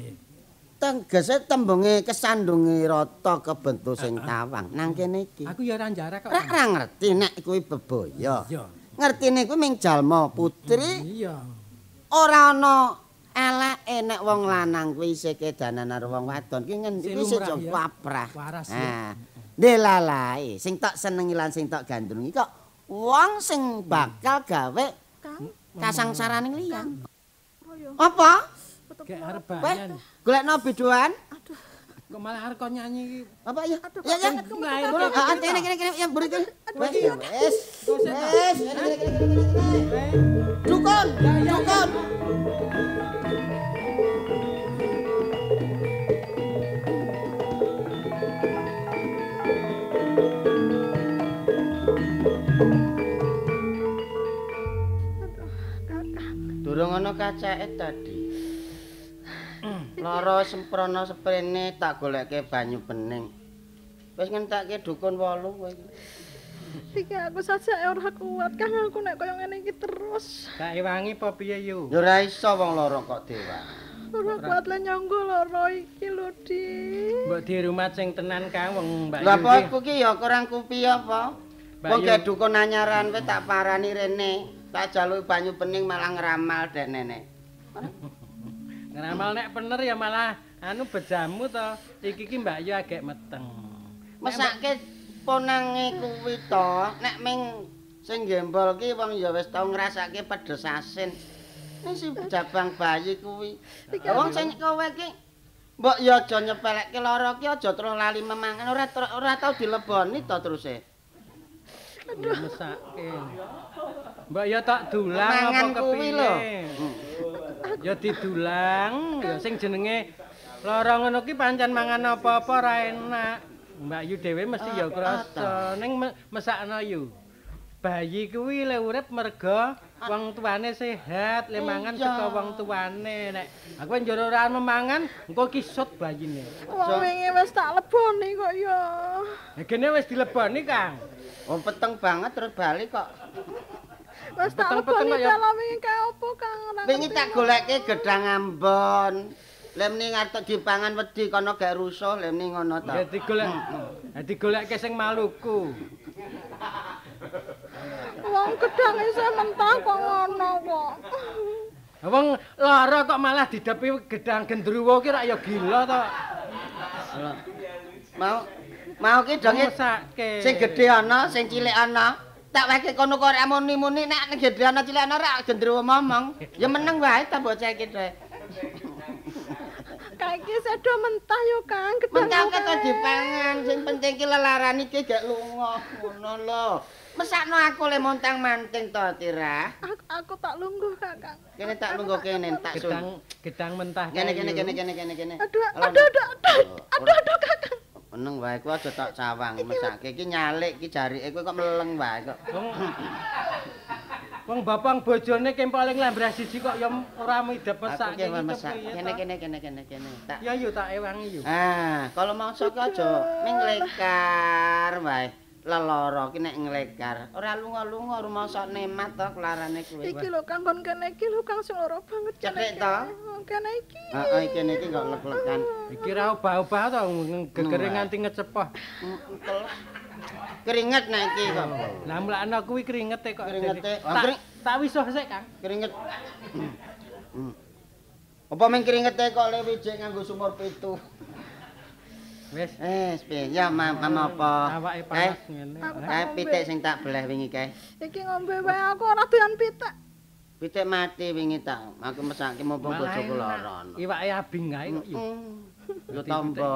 Tegese tembunge kesandunge rata kebentuk sing tawang nang kene iki. Aku ya ora njarak kok. Ora ngerti nek kuwi bebaya. Ngertine kuwi ming jalma putri. Iya. Ora ana eleke nek wong lanang kuwi isih kedanan karo wong wadon ki ngendi sing paprah. Nah, delalae sing tak senengi lan sing tak gandrungi kok wong sing bakal gawe kasangsaraning liya. Apa? Gek arep banyan. Golekno biduan. Aduh. Kok malah arep kok nyanyi iki. Apa ya? Ya ya. Kene ya buri kene. Wes. Dukun. Dukun. Durung ana kacake tadi. Lara semprono sprene tak goleke banyu bening. Wis ngentekke dukun 8 kowe iki. Iki aku sajake ora kuat Kang aku nek kaya ngene iki terus. Gak ewangi apa piye yu? Ya ora iso wong lara kok dewa. Ora kuat le nyanggo lara iki lho, Di. Mbok di rumah sing tenan Kang wong Mbak Yu. Lah apa aku ki ya kurang kupi apa? Wong gak dukun anyaran kowe tak parani rene. Tak jaluki banyu bening malah ngeramal dek nenek. Ngeramal nek bener ya malah anu bejamu to. Iki ki Mbak Yu agek meteng. Mesake ponange kuwi to, nek ming sing gembol ki wong ya wis tau ngrasake pedes asin. Nek si jabang bayi kuwi. Wong sing kowe ki mbok ya aja nyepelekke lara ki aja terus lali memangan ora tau dileboni to teruse. Aduh mesake. Mbak ya tak dulang Mangan apa kuwi kepiye? lho. Ya didulang, ya sing jenenge lara ngono ki pancen mangan apa-apa ora enak. Mbak Yu dhewe mesti ya krasa ning mesakno Yu. Bayi kuwi le urip merga wong tuane sehat, le mangan saka wong tuane. Nek aku njero ora memangan, engko kisut bayine. Wong wingi wis tak leboni kok ya. Lah kene wis dileboni, Kang. Oh peteng banget terus bali kok. Wis tak leboni dalam wingi kae opo Kang ora. Wingi tak golekke gedang ambon. Lem ning arep dipangan wedi kono gak rusuh, lem ning ngono ta. Ya digolek. Ya digolekke sing Maluku. Wong gedang isih mentah kok ngono kok. Wong lara kok malah didepi gedang gendruwo ki rak ya gila to. Mau ki donge sing gedhe ana, sing cilik ana. Tak weke kono kok ora muni-muni nek gedhe ana cilik ana rak gendruwo momong. Ya meneng wae ta bocah iki dhek. Kayak iki sedo mentah yo Kang, gedang. Mentah kok dipangan, sing penting ki lelaran iki gak lunga ngono lho. Mesakno aku le montang-manting to, Tira. Aku tak lungguh, Kakang. Kene tak lungguh kene tak gedang mentah. Kene. Aduh, Kakang. Meneng wae ku aja tak cawang mesake iki nyalik iki jarike kowe kok meleng wae kok. Wong bapang bojone ki paling lembras siji kok ya ora midhep mesake iki. Kene. Tak. Ya yo tak ewangi yo. Ah, kalau mangsa ki aja ning nglekar wae. Lelara ki nek nglekar, ora lunga-lunga rumangsa nemat to kelarane kuwi. Iki lho Kang kon kene iki lho Kang sing lara banget cetek to. Kene iki. Heeh, kene iki kok lek-lekan. Iki ra obah-obah to gegere nganti ngecepoh. Keringet nek iki kok. Lah mlakno kuwi keringete kok. Keringete. Tak wisuh sik, Kang. Keringet. Apa meng keringete kok le wijik nganggo sumur pitu. Wis piye? Ya mam apa? Awake panas ngene. Pitik sing tak belah wingi kae. Iki ngombe wae aku ora doyan pitik. Pitik mati wingi tak. Aku mesake mumpung bojoku lara. Iwake abing kae kok yo. Yo tampa.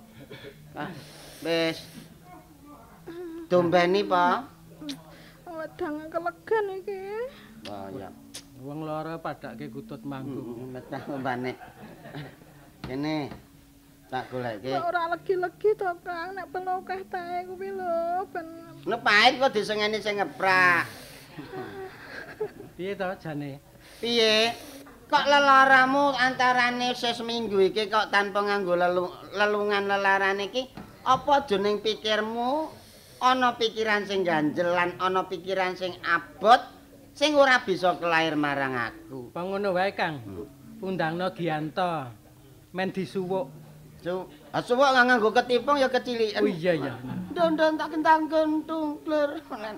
Wis. Dombeni, Pak. Wedang kelegan iki. Oh ya. Wong lara padake kutut manggung. Metah mbane. Kene. Tak golekke. Ora legi-legi to, Kang, nek perlu akeh tae kuwi lho, ben. Nek pahit kok disengeni sing ngeprak. Piye to jane? Piye? Kok lelaramu antarane seminggu iki kok tanpa nganggo lelungan lelarane iki? Apa dening pikirmu ana pikiran sing ganjel lan ana pikiran sing abot sing ora bisa kelair marang aku? Pangono wae, Kang. Undangno Giyanto. Men disuwuk. Suwuk nganggo ketipung ya keciliken. Oh iya ya. Ndon tak kentang kentung kler.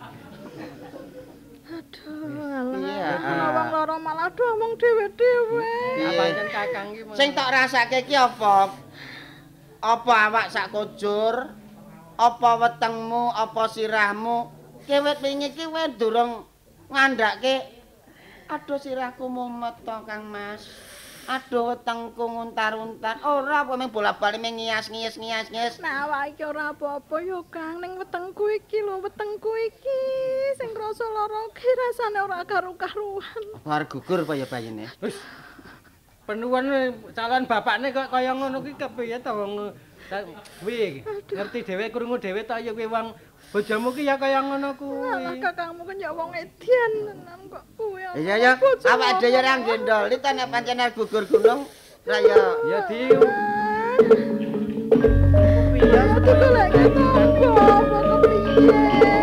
Aduh, alah. Wong lara malah omong dhewe-dhewe. Pancen Kakang iki. Sing tak rasake iki apa? Apa awak sak kujur? Apa wetengmu, apa sirahmu? Kewet wingi iki kowe durung ngandhake. Aduh sirahku mumet to, Kang Mas. Aduh wetengku nguntar-untar. Ora apa mung bola-bali mung ngias-ngias. Nah, awake iki ora apa-apa yo, Kang. Ning wetengku iki lho, wetengku iki sing rasa lara ki rasane ora karu-karuan. Bar gugur apa ya bayine? Wis. Penuwun calon bapakne kok kaya ngono ki kepiye to wong kuwi ngerti dhewe krungu dhewe ta ya kuwi wong bojomu ki ya kaya ngono kuwi. Lah kakangmu kan ya wong edian tenan kok kuwi. Iya, awak dhewe ora ngendoli ta nek pancen gugur gunung ra ya. Ya di kepiye? Golek tangga apa kepiye?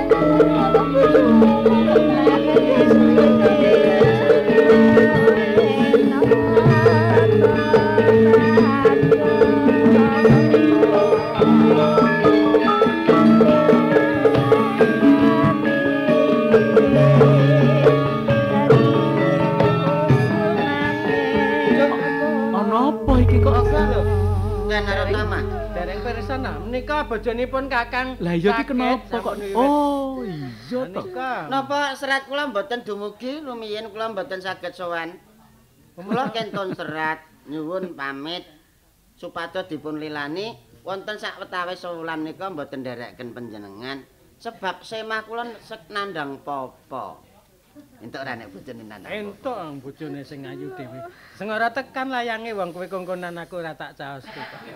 Menika bojonipun Kakang. Lah iya ki kenapa kok? Oh, iya to. Napa serat kula mboten dumugi rumiyin kula mboten saged sowan. Kula kentun serat nyuwun pamit supados dipun lilani wonten sawetawis wulan nika mboten nderekaken panjenengan sebab semah kula nandhang popo. Entuk ora nek bojone nandhang. Entuk bojone sing ayu dhewe. Sing ora tekan layange wong kowe kongkonan aku ora tak caos.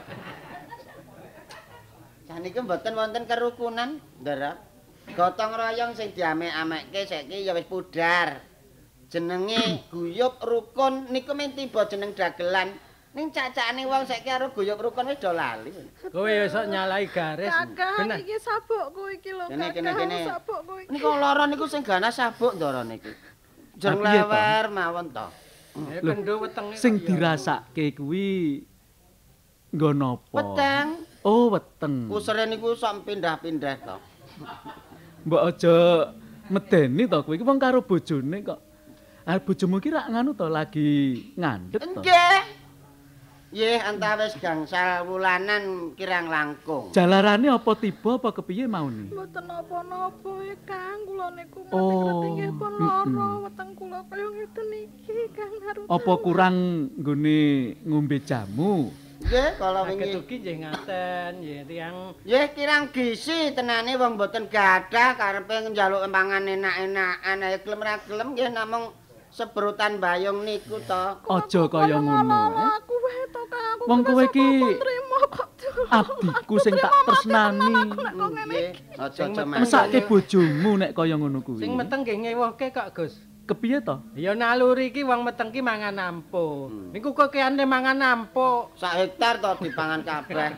Saniki mboten wonten kerukunan, Ndara. Gotong royong sing diamek-amekke saiki ya wis pudar. Jenenge guyub rukun niku men tiba jeneng dagelan. Ning cacakane wong saiki karo guyub rukun wis do lali. Kowe wis sok nyalai garis. Kakang iki sabukku iki lho, Kakang. Sabukku iki. Niku lara niku sing ganas sabuk Ndara niki. Jeng lewer mawon to. Kendho wetenge. Sing dirasake kuwi nggo napa? Weteng. Oh, weteng. Usere niku sok pindah-pindah to. Mbok aja medeni to kowe iki wong karo bojone kok. Ah bojomu ki rak nganu to lagi ngandhut to. Nggih. Nggih antawis gangsal wulanan kirang langkung. Jalarane apa tiba apa kepiye maune? Mboten napa-napa Kang, kula niku ngerti nggih pun lara weteng kula kaya ngeten iki Kang harus. Apa kurang nggone ngombe jamu? Nggih, kala wingi ugi nggih ngaten, nggih tiyang. Nggih kirang gizi tenane wong mboten gadah karepe njaluk mangan enak-enakan ae gelem ra gelem nggih namung sebrutan bayung niku to. Aja kaya ngono. Aku wae to Kang. Wong kowe iki trimo kok. Abdiku sing tak tresnani. Nggih, aja mesake bojomu nek kaya ngono kuwi. Sing meteng nggih ngewohke kok, Gus. Kepiye to? Ya naluri iki wong meteng ki mangan nampuk. Niku kok keane mangan nampuk. Sak hektar to dipangan kabeh.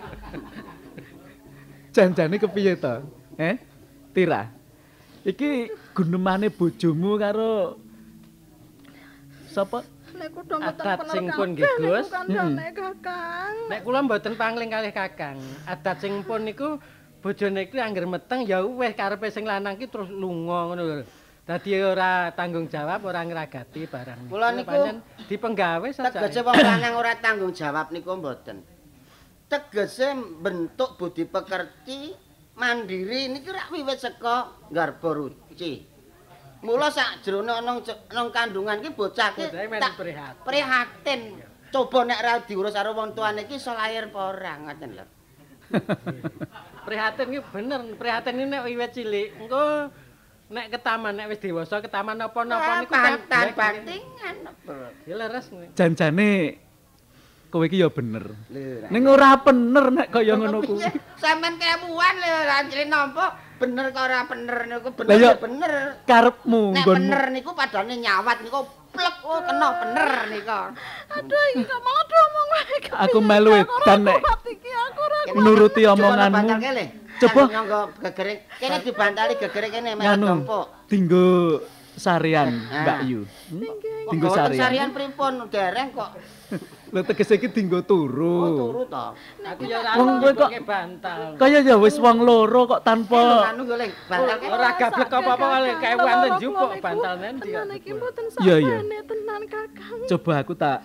Janjane kepiye to? Tira. Iki gunemane bojomu karo sapa? Nek kudu mboten adat sing pun nggih Gus. Kakang. Nek kula mboten pangling kalih Kakang. Adat sing pun niku bojone iki angger meteng ya wis karepe sing lanang ki terus lunga ngono lho. Dadi ora tanggung jawab, ora ngragati barang. Kula niku dipenggawe saja. Tegese wong lanang ora tanggung jawab niku mboten. Tegese bentuk budi pekerti mandiri niki rak wiwit saka garba ruci. Mula sak jroning nang kandungan ki bocah ki tak prihatin. Coba nek ra diurus karo wong tuane ki iso lahir apa ora ngoten lho. Prihatin ki bener, prihatin iki nek wiwit cilik. Engko nek ke taman, nek wis dewasa ke taman napa-napa niku bantingan. Ya leres. Janjane kowe iki ya bener. Ning ora bener nek kaya ngono kuwi. Sampeyan kemuan lho rancine nampa bener kok ora bener niku bener bener. Karepmu nek bener niku padane nyawat niku plek kena bener niku. Aduh iki kok malah omong wae. Aku melu edan nek nuruti omonganmu. Coba nyangga gegere kene dibantali gegere kene melu tompo. Dinggo sarian Mbak Yu. Dinggo sarian pripun dereng kok. Lha tegese iki dinggo turu. Oh, turu to. Aku ya ora kok bantal. Kaya ya wis wong loro kok tanpa anu goleng bantal ora gablek apa-apa kali kewan ten njupuk bantal nendi. Iki mboten iya. tenan Kakang. Coba aku tak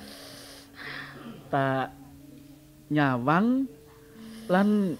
nyawang lan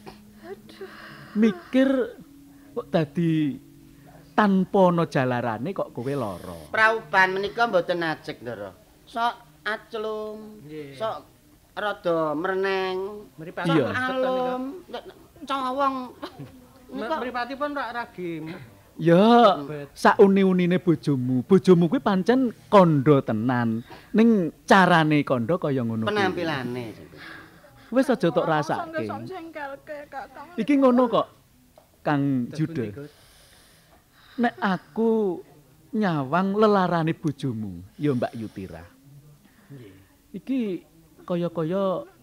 mikir kok dadi tanpa ana jalarane kok kowe lara. Prauban menika mboten ajeg, Ndara. Sok aclum, sok rada mreneng, mripati alum, cawang. Mripatipun rak ragim. Ya, sauni-unine bojomu. Bojomu kuwi pancen kandha tenan. Ning carane kandha kaya ngono kuwi. Penampilane. Wis aja tok rasake. Iki ngono kok, Kang Jude. Nek aku nyawang lelarane bojomu, ya Mbak Yutira. Iki kaya-kaya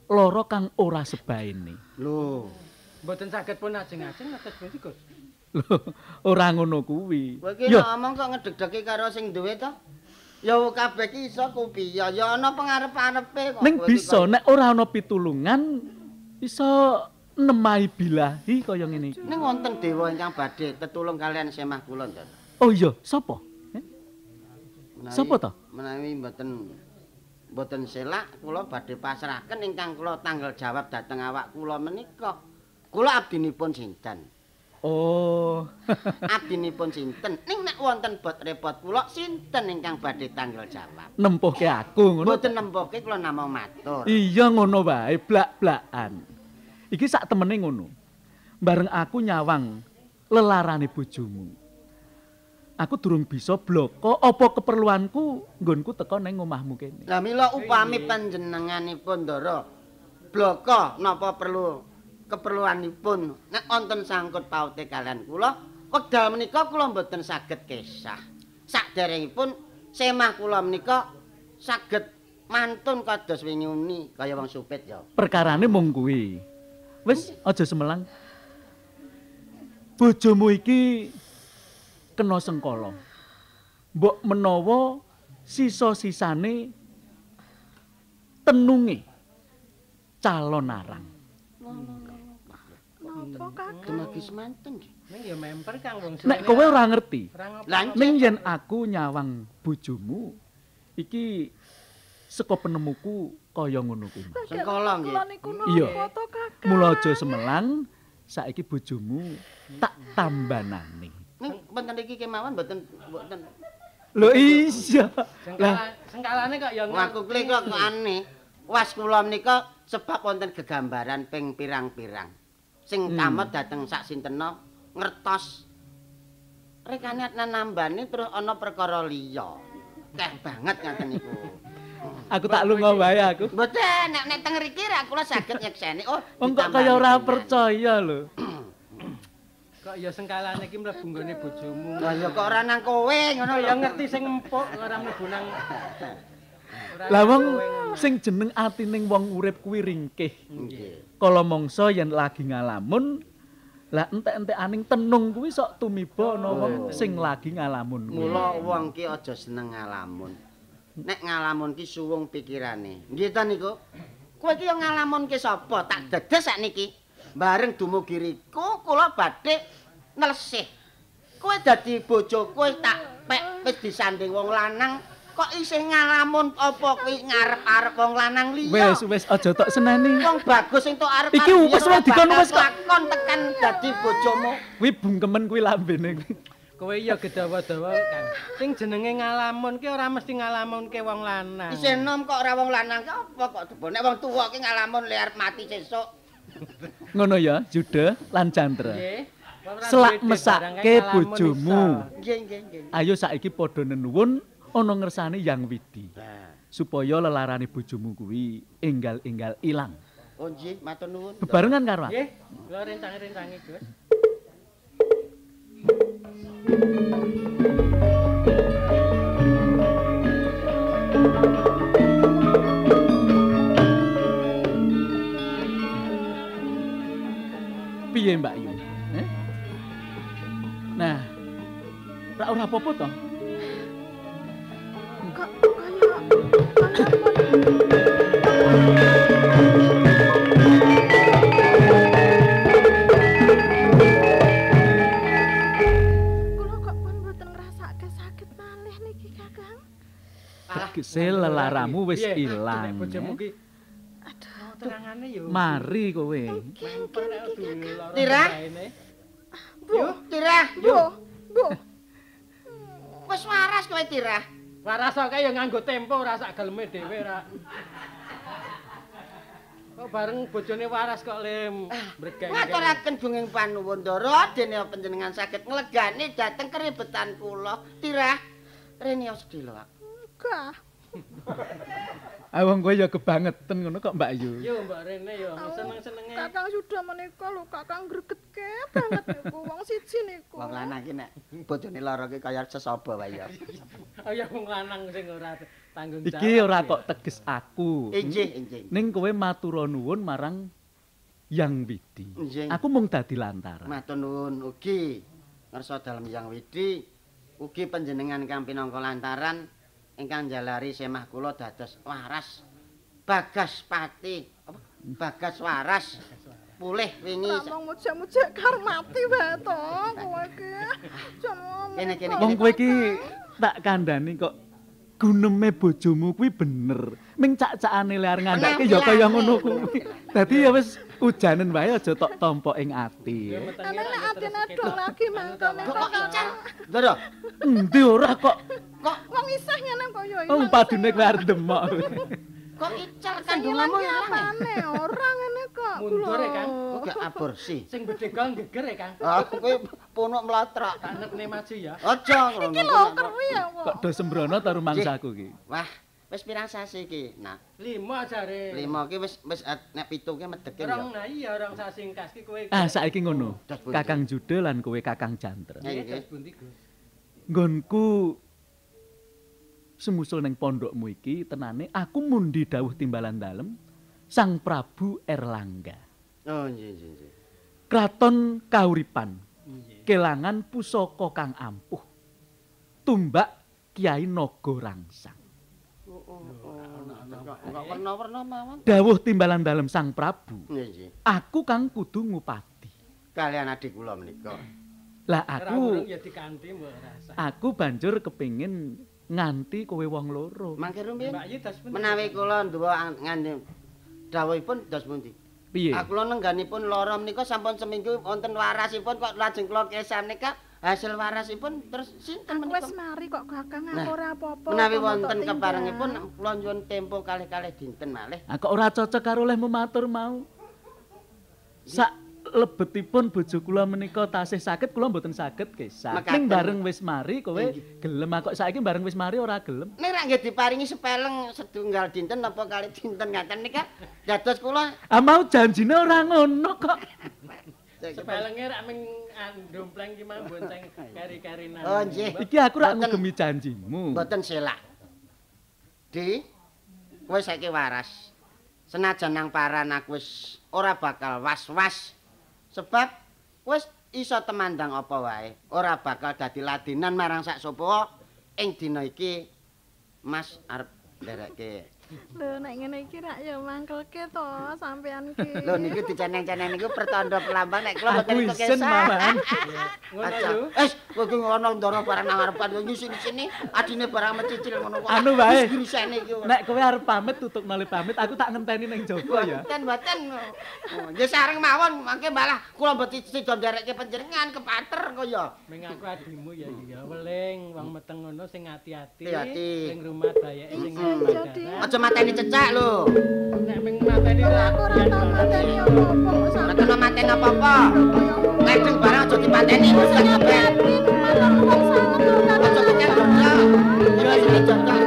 lara kang ora sebaene. Lho, mboten saged pun ajeng-ajeng atus pundi, Gus? Lho, ora ngono kuwi. kowe iki ngomong kok ngedeg-degi karo sing duwe to? Ya kabeh ki iso kupiya, ya ana pengarep-arepe kok. Ning bisa nek ora ana pitulungan iso nemahi bilahi kaya ngene iki. Ning wonten dewa ingkang badhe tetulung kalian semah kula, Ndon. Oh iya, sapa? Sapa to? Menawi mboten selak kula badhe pasrahaken ingkang kula tanggal jawab dhateng awak kula menika. Kula abdinipun sinten? Oh. Abdinipun sinten? Ning nek wonten bot repot kula sinten ingkang badhe tanggal jawab? Nempuhke aku ngono. Mboten nempuhke kula namung matur. Iya ngono wae, blak-blakan. Iki sak temene ngono. Bareng aku nyawang lelarane bojomu. Aku durung bisa bloko apa keperluanku nggonku teko ning omahmu kene. Lah mila upami panjenenganipun Ndara bloko napa perlu keperluanipun nek wonten sangkut paute kalian kula wekdal menika kula mboten saged kesah. Saderengipun semah kula menika saged mantun kados winyuni kaya wong supit ya. Perkarane mung kuwi. Wis aja semelang. Bojomu iki kena sengkala. Mbok menawa sisa-sisane tenunge calon arang. Napa Kakang? Dumagi semanten nggih. Ning ya memper Kang wong Nek kowe ora ngerti. Lah ning yen aku nyawang bojomu iki saka penemuku kaya ngono kuwi. Sengkala nggih. Kula niku Iya. napa to Kakang? Mula aja semelang, saiki bojomu tak tambanane. Ning wonten iki kemawon mboten Lho iya. Lah Sengkalane kok ya aku klik kok aneh. Was kula menika sebab wonten gegambaran ping pirang-pirang. Sing kamot dateng sak sintena ngertos rekane nambane terus ana perkara liya. Keh banget ngaten niku. aku tak lunga wae aku. Mboten nek teng mriki ra kula saged nyekseni. Oh, Wong kok kaya ora percaya lho. kok ya sengkalane iki mlebu nggone bojomu. Lah ya kok ora nang kowe ngono Ya ngerti sing empuk ora mlebu nang. Lah wong sing jeneng atining wong urip kuwi ringkih. Nggih. Kala mangsa yen lagi ngalamun, lah entek-entekaning tenung kuwi sok tumiba ana wong sing lagi ngalamun. Mula wong ki aja seneng ngalamun. Nek ngalamun ki suwung pikirane. Nggih ta niku? Kowe ki yo ngalamunke sapa? Tak dedes sakniki. Bareng dumugi riku kula badhe nelesih. Kowe dadi bojoku wis tak pek wis disanding wong lanang kok isih ngalamun apa kuwi ngarep-arep wong lanang liya. Wis aja tok seneni. Wong bagus sing tok arep. Iki wis wong dikon wis kok kon tekan dadi bojomu. kuwi bungkemen kuwi lambene kuwi. Kowe ya gedawa-dawa Kang. Sing jenenge ngalamun ki ora mesti ngalamunke wong lanang. Isih enom kok ora wong lanang ki apa kok nek wong tuwa ki ngalamun le arep mati sesuk. Ngono ya, Jude lan Chandra. Nggih. Selak mesake bojomu. Nggih, nggih, nggih. Ayo saiki padha nenuwun ana ngersane Yang Widi. Supaya lelarane bojomu kuwi enggal-enggal ilang. Oh nggih, matur nuwun. Bebarengan karo aku. Nggih, kula rencang-rencangi, Gus. Piye Mbak Yu? Nah, ora apa-apa to? Kok kaya kula kok pun mboten ngrasake sakit malih niki Kakang. Tegese lelaramu wis ilang. Bojomu ki aduh terangane yo. Mari kowe. Tira? Bu, Tira. Bu. Wis waras kowe Tira. Waras kok ya nganggo tempo ora sak geleme dhewe ra. Kok bareng bojone waras kok lem mbregeng. Ngaturaken bunging panuwun Ndara dene panjenengan saged nglegani dhateng keribetan kula. Tira, rene sedhi lho, Pak. Enggak. Wong kowe ya kebangetan ngono kok Mbak Yu. Yo Mbak Rene yo seneng-senenge. Kakang sudah menika lho, Kakang gregetke banget niku wong siji niku. Wong lanang ki nek bojone lara ki kaya sesaba wae ya. Oh ya wong lanang sing ora Tanggung jawab. Iki ora kok teges aku. Injih. Ning kowe matur nuwun marang Yang Widi. Aku mung dadi lantaran. Matur nuwun ugi ngersa dalem Yang Widi ugi panjenengan kang pinangka lantaran ingkang jalari semah kula dados waras Bagas Pati. Apa? Bagas waras. Pulih wingi. Ngomong mujek-mujek karmati wae to kowe iki. Kene. Wong kowe iki tak kandhani kok guneme bojomu kuwi bener. Ming cak-cakane liar ngandhake ya kaya ngono kuwi. Dadi ya wis ujanen wae aja tok tampa ing ati. Ana nek atine dong lagi mangkane kok. Ndoro. Endi ora kok Wong isih ngene kaya iki. wong padune kowe arep demok. Kok ical kandunganmu ilang. Ora ngene kok. Mundur ya, Kang. Oke aborsi. Sing bedegol geger ya, Kang. Kowe punuk mlatrak. Tak netne maju ya. Aja ngono. Iki lho keri ya kok. Kok do sembrono ta rumangsaku iki. Wah, wis pirang sasi iki? Nah, 5 jare. 5 ki wis nek 7 ki medeke ya. Orang nah iya orang sasingkas ki kowe. Ah saiki ngono. Kakang Jude lan kowe Kakang Jantre. Nggih, pundi, Gus? Nggonku semusul ning pondokmu iki tenane aku mundi dawuh timbalan dalem Sang Prabu Erlangga. Oh nggih. Kraton Kauripan. Kelangan pusaka kang ampuh. Tumbak Kiai Naga Rangsang. Enggak warna-warna mawon. Dawuh timbalan dalem Sang Prabu. Nggih. Aku kang kudu ngupati. Kalian adik kula menika. Lah aku ya dikanthi mbok rasa. Aku banjur kepengin nganti kowe wong loro. Mangke rumiyin. Mbak Yu das pundi? Menawi kula nduwa ngandhe dawuhipun dos pundi? Piye? Aku kula nengganipun lara menika sampun seminggu wonten warasipun kok lajeng kula kesam menika hasil warasipun terus sinten menika? Wis mari kok Kakang aku ora apa-apa. Menawi wonten keparengipun kula nyuwun tempo kalih-kalih dinten malih. Ah kok ora cocok karo olehmu matur mau. Sak lebetipun bojo kula menika tasih saged kula mboten saged kesah. Ning bareng wis mari kowe gelem kok saiki bareng wis mari ora gelem. Ning ra nggih diparingi sepeleng setunggal dinten apa kali dinten ngaten nika dados kula. Ah mau janjine ora ngono kok. Sepelenge rak ming ndompleng ki mah bonceng kari-karinan. Oh nggih. Iki aku rak ngugemi janjimu. Mboten selak. Di kowe saiki waras. Senajan nang paran aku wis ora bakal was-was. Sebab wis iso temandang apa wae, ora bakal dadi ladinan marang sak sapa ing dina iki Mas arep nderekke. Lho nek ngene iki rak ya mangkelke to sampean ki. Lho niku diceneng-ceneng niku pertanda pelambang nek kula mboten isin maman. Ngono lho. Kowe ki ngono ndara barang nang ngarepan yo sini adine barang mecicil ngono kok. Anu wae. Iki. Nek kowe arep pamit tutuk malih pamit aku tak ngenteni ning jaba ya. Mboten. Nggih sareng mawon mangke malah kula mboten sida nderekke panjenengan kepater kok ya. Ming aku adimu ya ya weling wong meteng ngono sing ati-ati. Hati-hati. Sing rumah dayake sing Aja mateni cecak lho. Nek ming mateni Aku ora tau mateni apa-apa. Ora kena mateni apa-apa. Ngedeng barang aja dipateni wis kabeh. Aja kenyang donya. Ya sing cocok.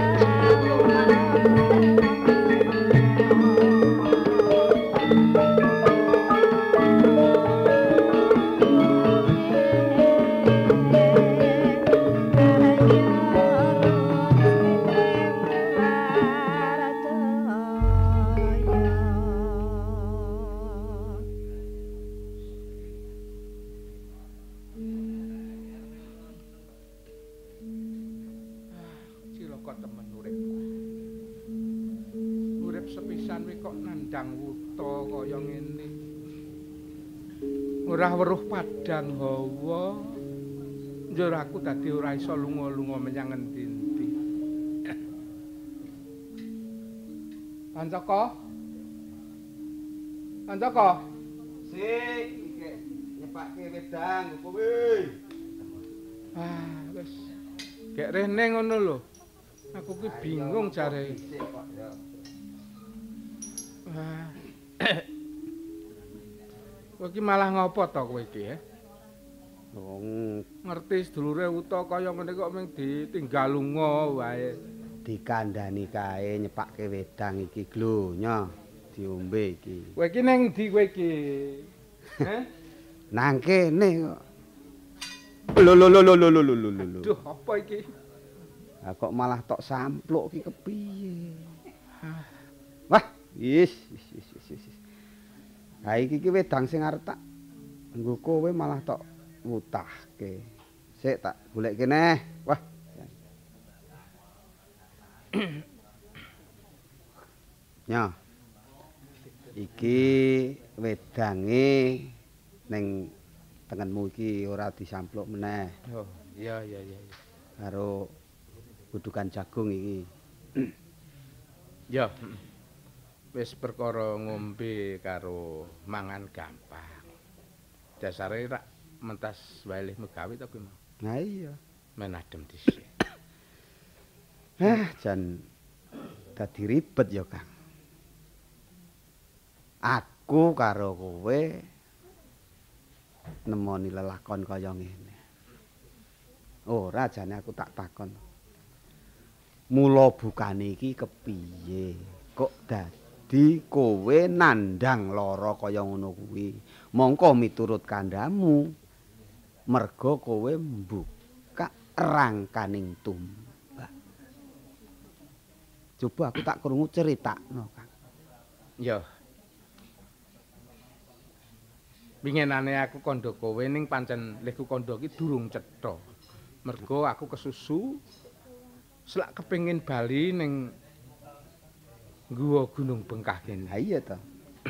Ora weruh padang hawa njur aku dadi ora iso lunga-lunga menyang endi-endi. Pancaka? Sik, nyepakke wedang kowe. Wis. Gek rene ngono lho. Aku ki bingung jare. Wah. Kowe iki malah ngopo to kowe iki, ngerti sedulure uta kaya ngene kok mung ditinggal lunga wae. Dikandani kae nyepakke wedang iki glonya diombe iki. Kowe iki ning ndi kowe iki? Heh? Nang kene kok. Lho. Duh, apa iki? kok malah tok sampluk ki kepiye? Wah, wis. Ha iki wedang sing arep tak nggo kowe malah tok wutahke. Sik tak golek kene. Wah. Ya. Iki wedange ning tengenmu iki ora disampluk meneh. Oh, iya. Karo gudukan jagung iki. Ya. Wis perkara ngombe karo mangan gampang. Dasare rak mentas wae megawe to kuwi. Nah iya, men adem dhisik. Jan dadi ribet ya, Kang. Aku karo kowe nemoni lelakon kaya ngene. Ora jane aku tak takon. Mula bukane iki kepiye? Kok dadi kowe nandhang lara kaya ngono kuwi? Mongko miturut kandhamu, merga kowe mbuka rangkaning tumbak. Coba aku tak krungu critakno, Kang. Ya. Winginane aku kandha kowe ning pancen lehku kandha iki durung cetha. Mergo aku kesusu selak kepengin bali ning Guwa Gunung Bengkah kene. Ha iya to.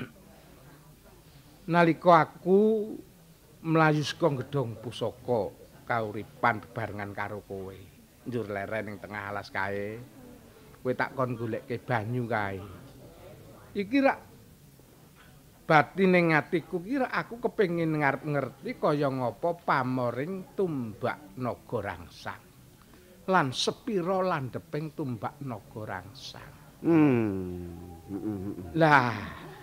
Nalika aku mlayu saka gedhong pusaka kauripan bebarengan karo kowe. Njur leren ning tengah alas kae. Kowe tak kon goleke banyu kae. Iki rak batine atiku ki rak aku kepengin ngarep ngerti kaya ngapa pamoring tumbak naga rangsang. Lan sepira landheping tumbak naga rangsang. Lah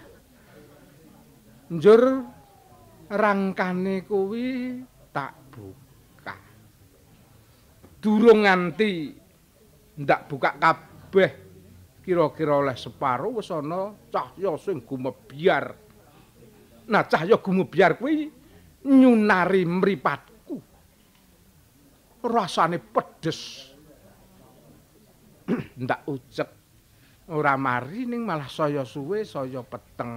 njur rangkane kuwi tak buka. Durung nganti ndak buka kabeh kira-kira oleh separo wis ana cahya sing gumebyar. Nah cahya gumebyar kuwi nyunari mripatku. Rasane pedes. Ndak ucek. Ora mari ning malah saya suwe, saya peteng.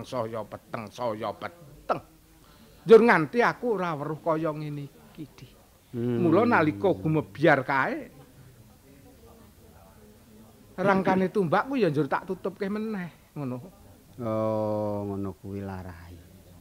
Njur nganti aku ora weruh kaya ngene iki. Mula nalika gumebyar kae rangkane tumbakku ya njur tak tutupke meneh, ngono. Oh, ngono kuwi larahi.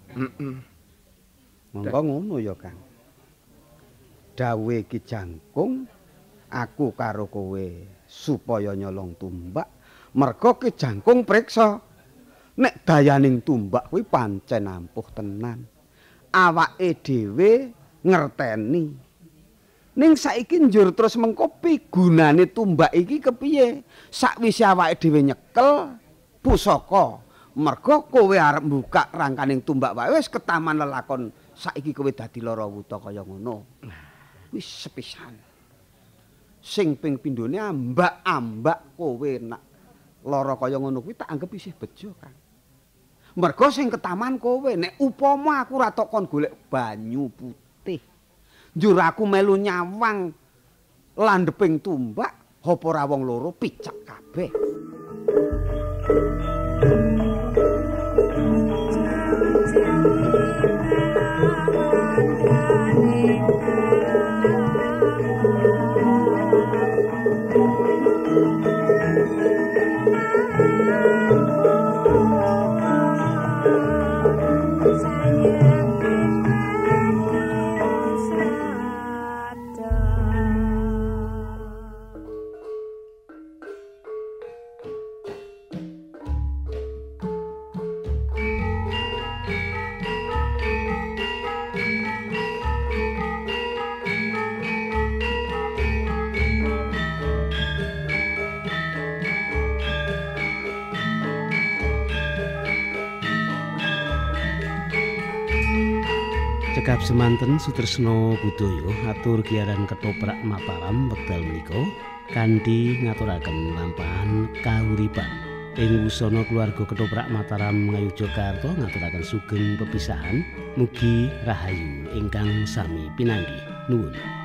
Monggo ngono ya, Kang. Dawe Ki Jangkung aku karo kowe supaya nyolong tumbak. Merga Ki Jangkung priksa nek dayaning tumbak kuwi pancen ampuh tenan. Awake dhewe ngerteni. Ning saiki njur terus mengko gunane tumbak iki kepiye? Sakwise awake dhewe nyekel pusaka, merga kowe arep mbuka rangkaning tumbak wae wis ketaman lelakon saiki kowe dadi lara wuta kaya ngono. Wis sepisan. Sing ping pindhone ambak-ambak kowe nak lara kaya ngono kuwi tak anggap isih bejo, Kang. Merga sing ketaman kowe nek upama aku ora tok kon golek banyu putih. Njur aku melu nyawang landheping tumbak, apa ora wong loro picek kabeh. Cekap semanten Sutresna Budaya atur giaran ketoprak Mataram wekdal menika kanthi ngaturaken lampahan kauripan ing wusana keluarga ketoprak Mataram Ngayogyakarta ngaturaken sugeng pepisahan mugi rahayu ingkang sami pinanggih nuwun.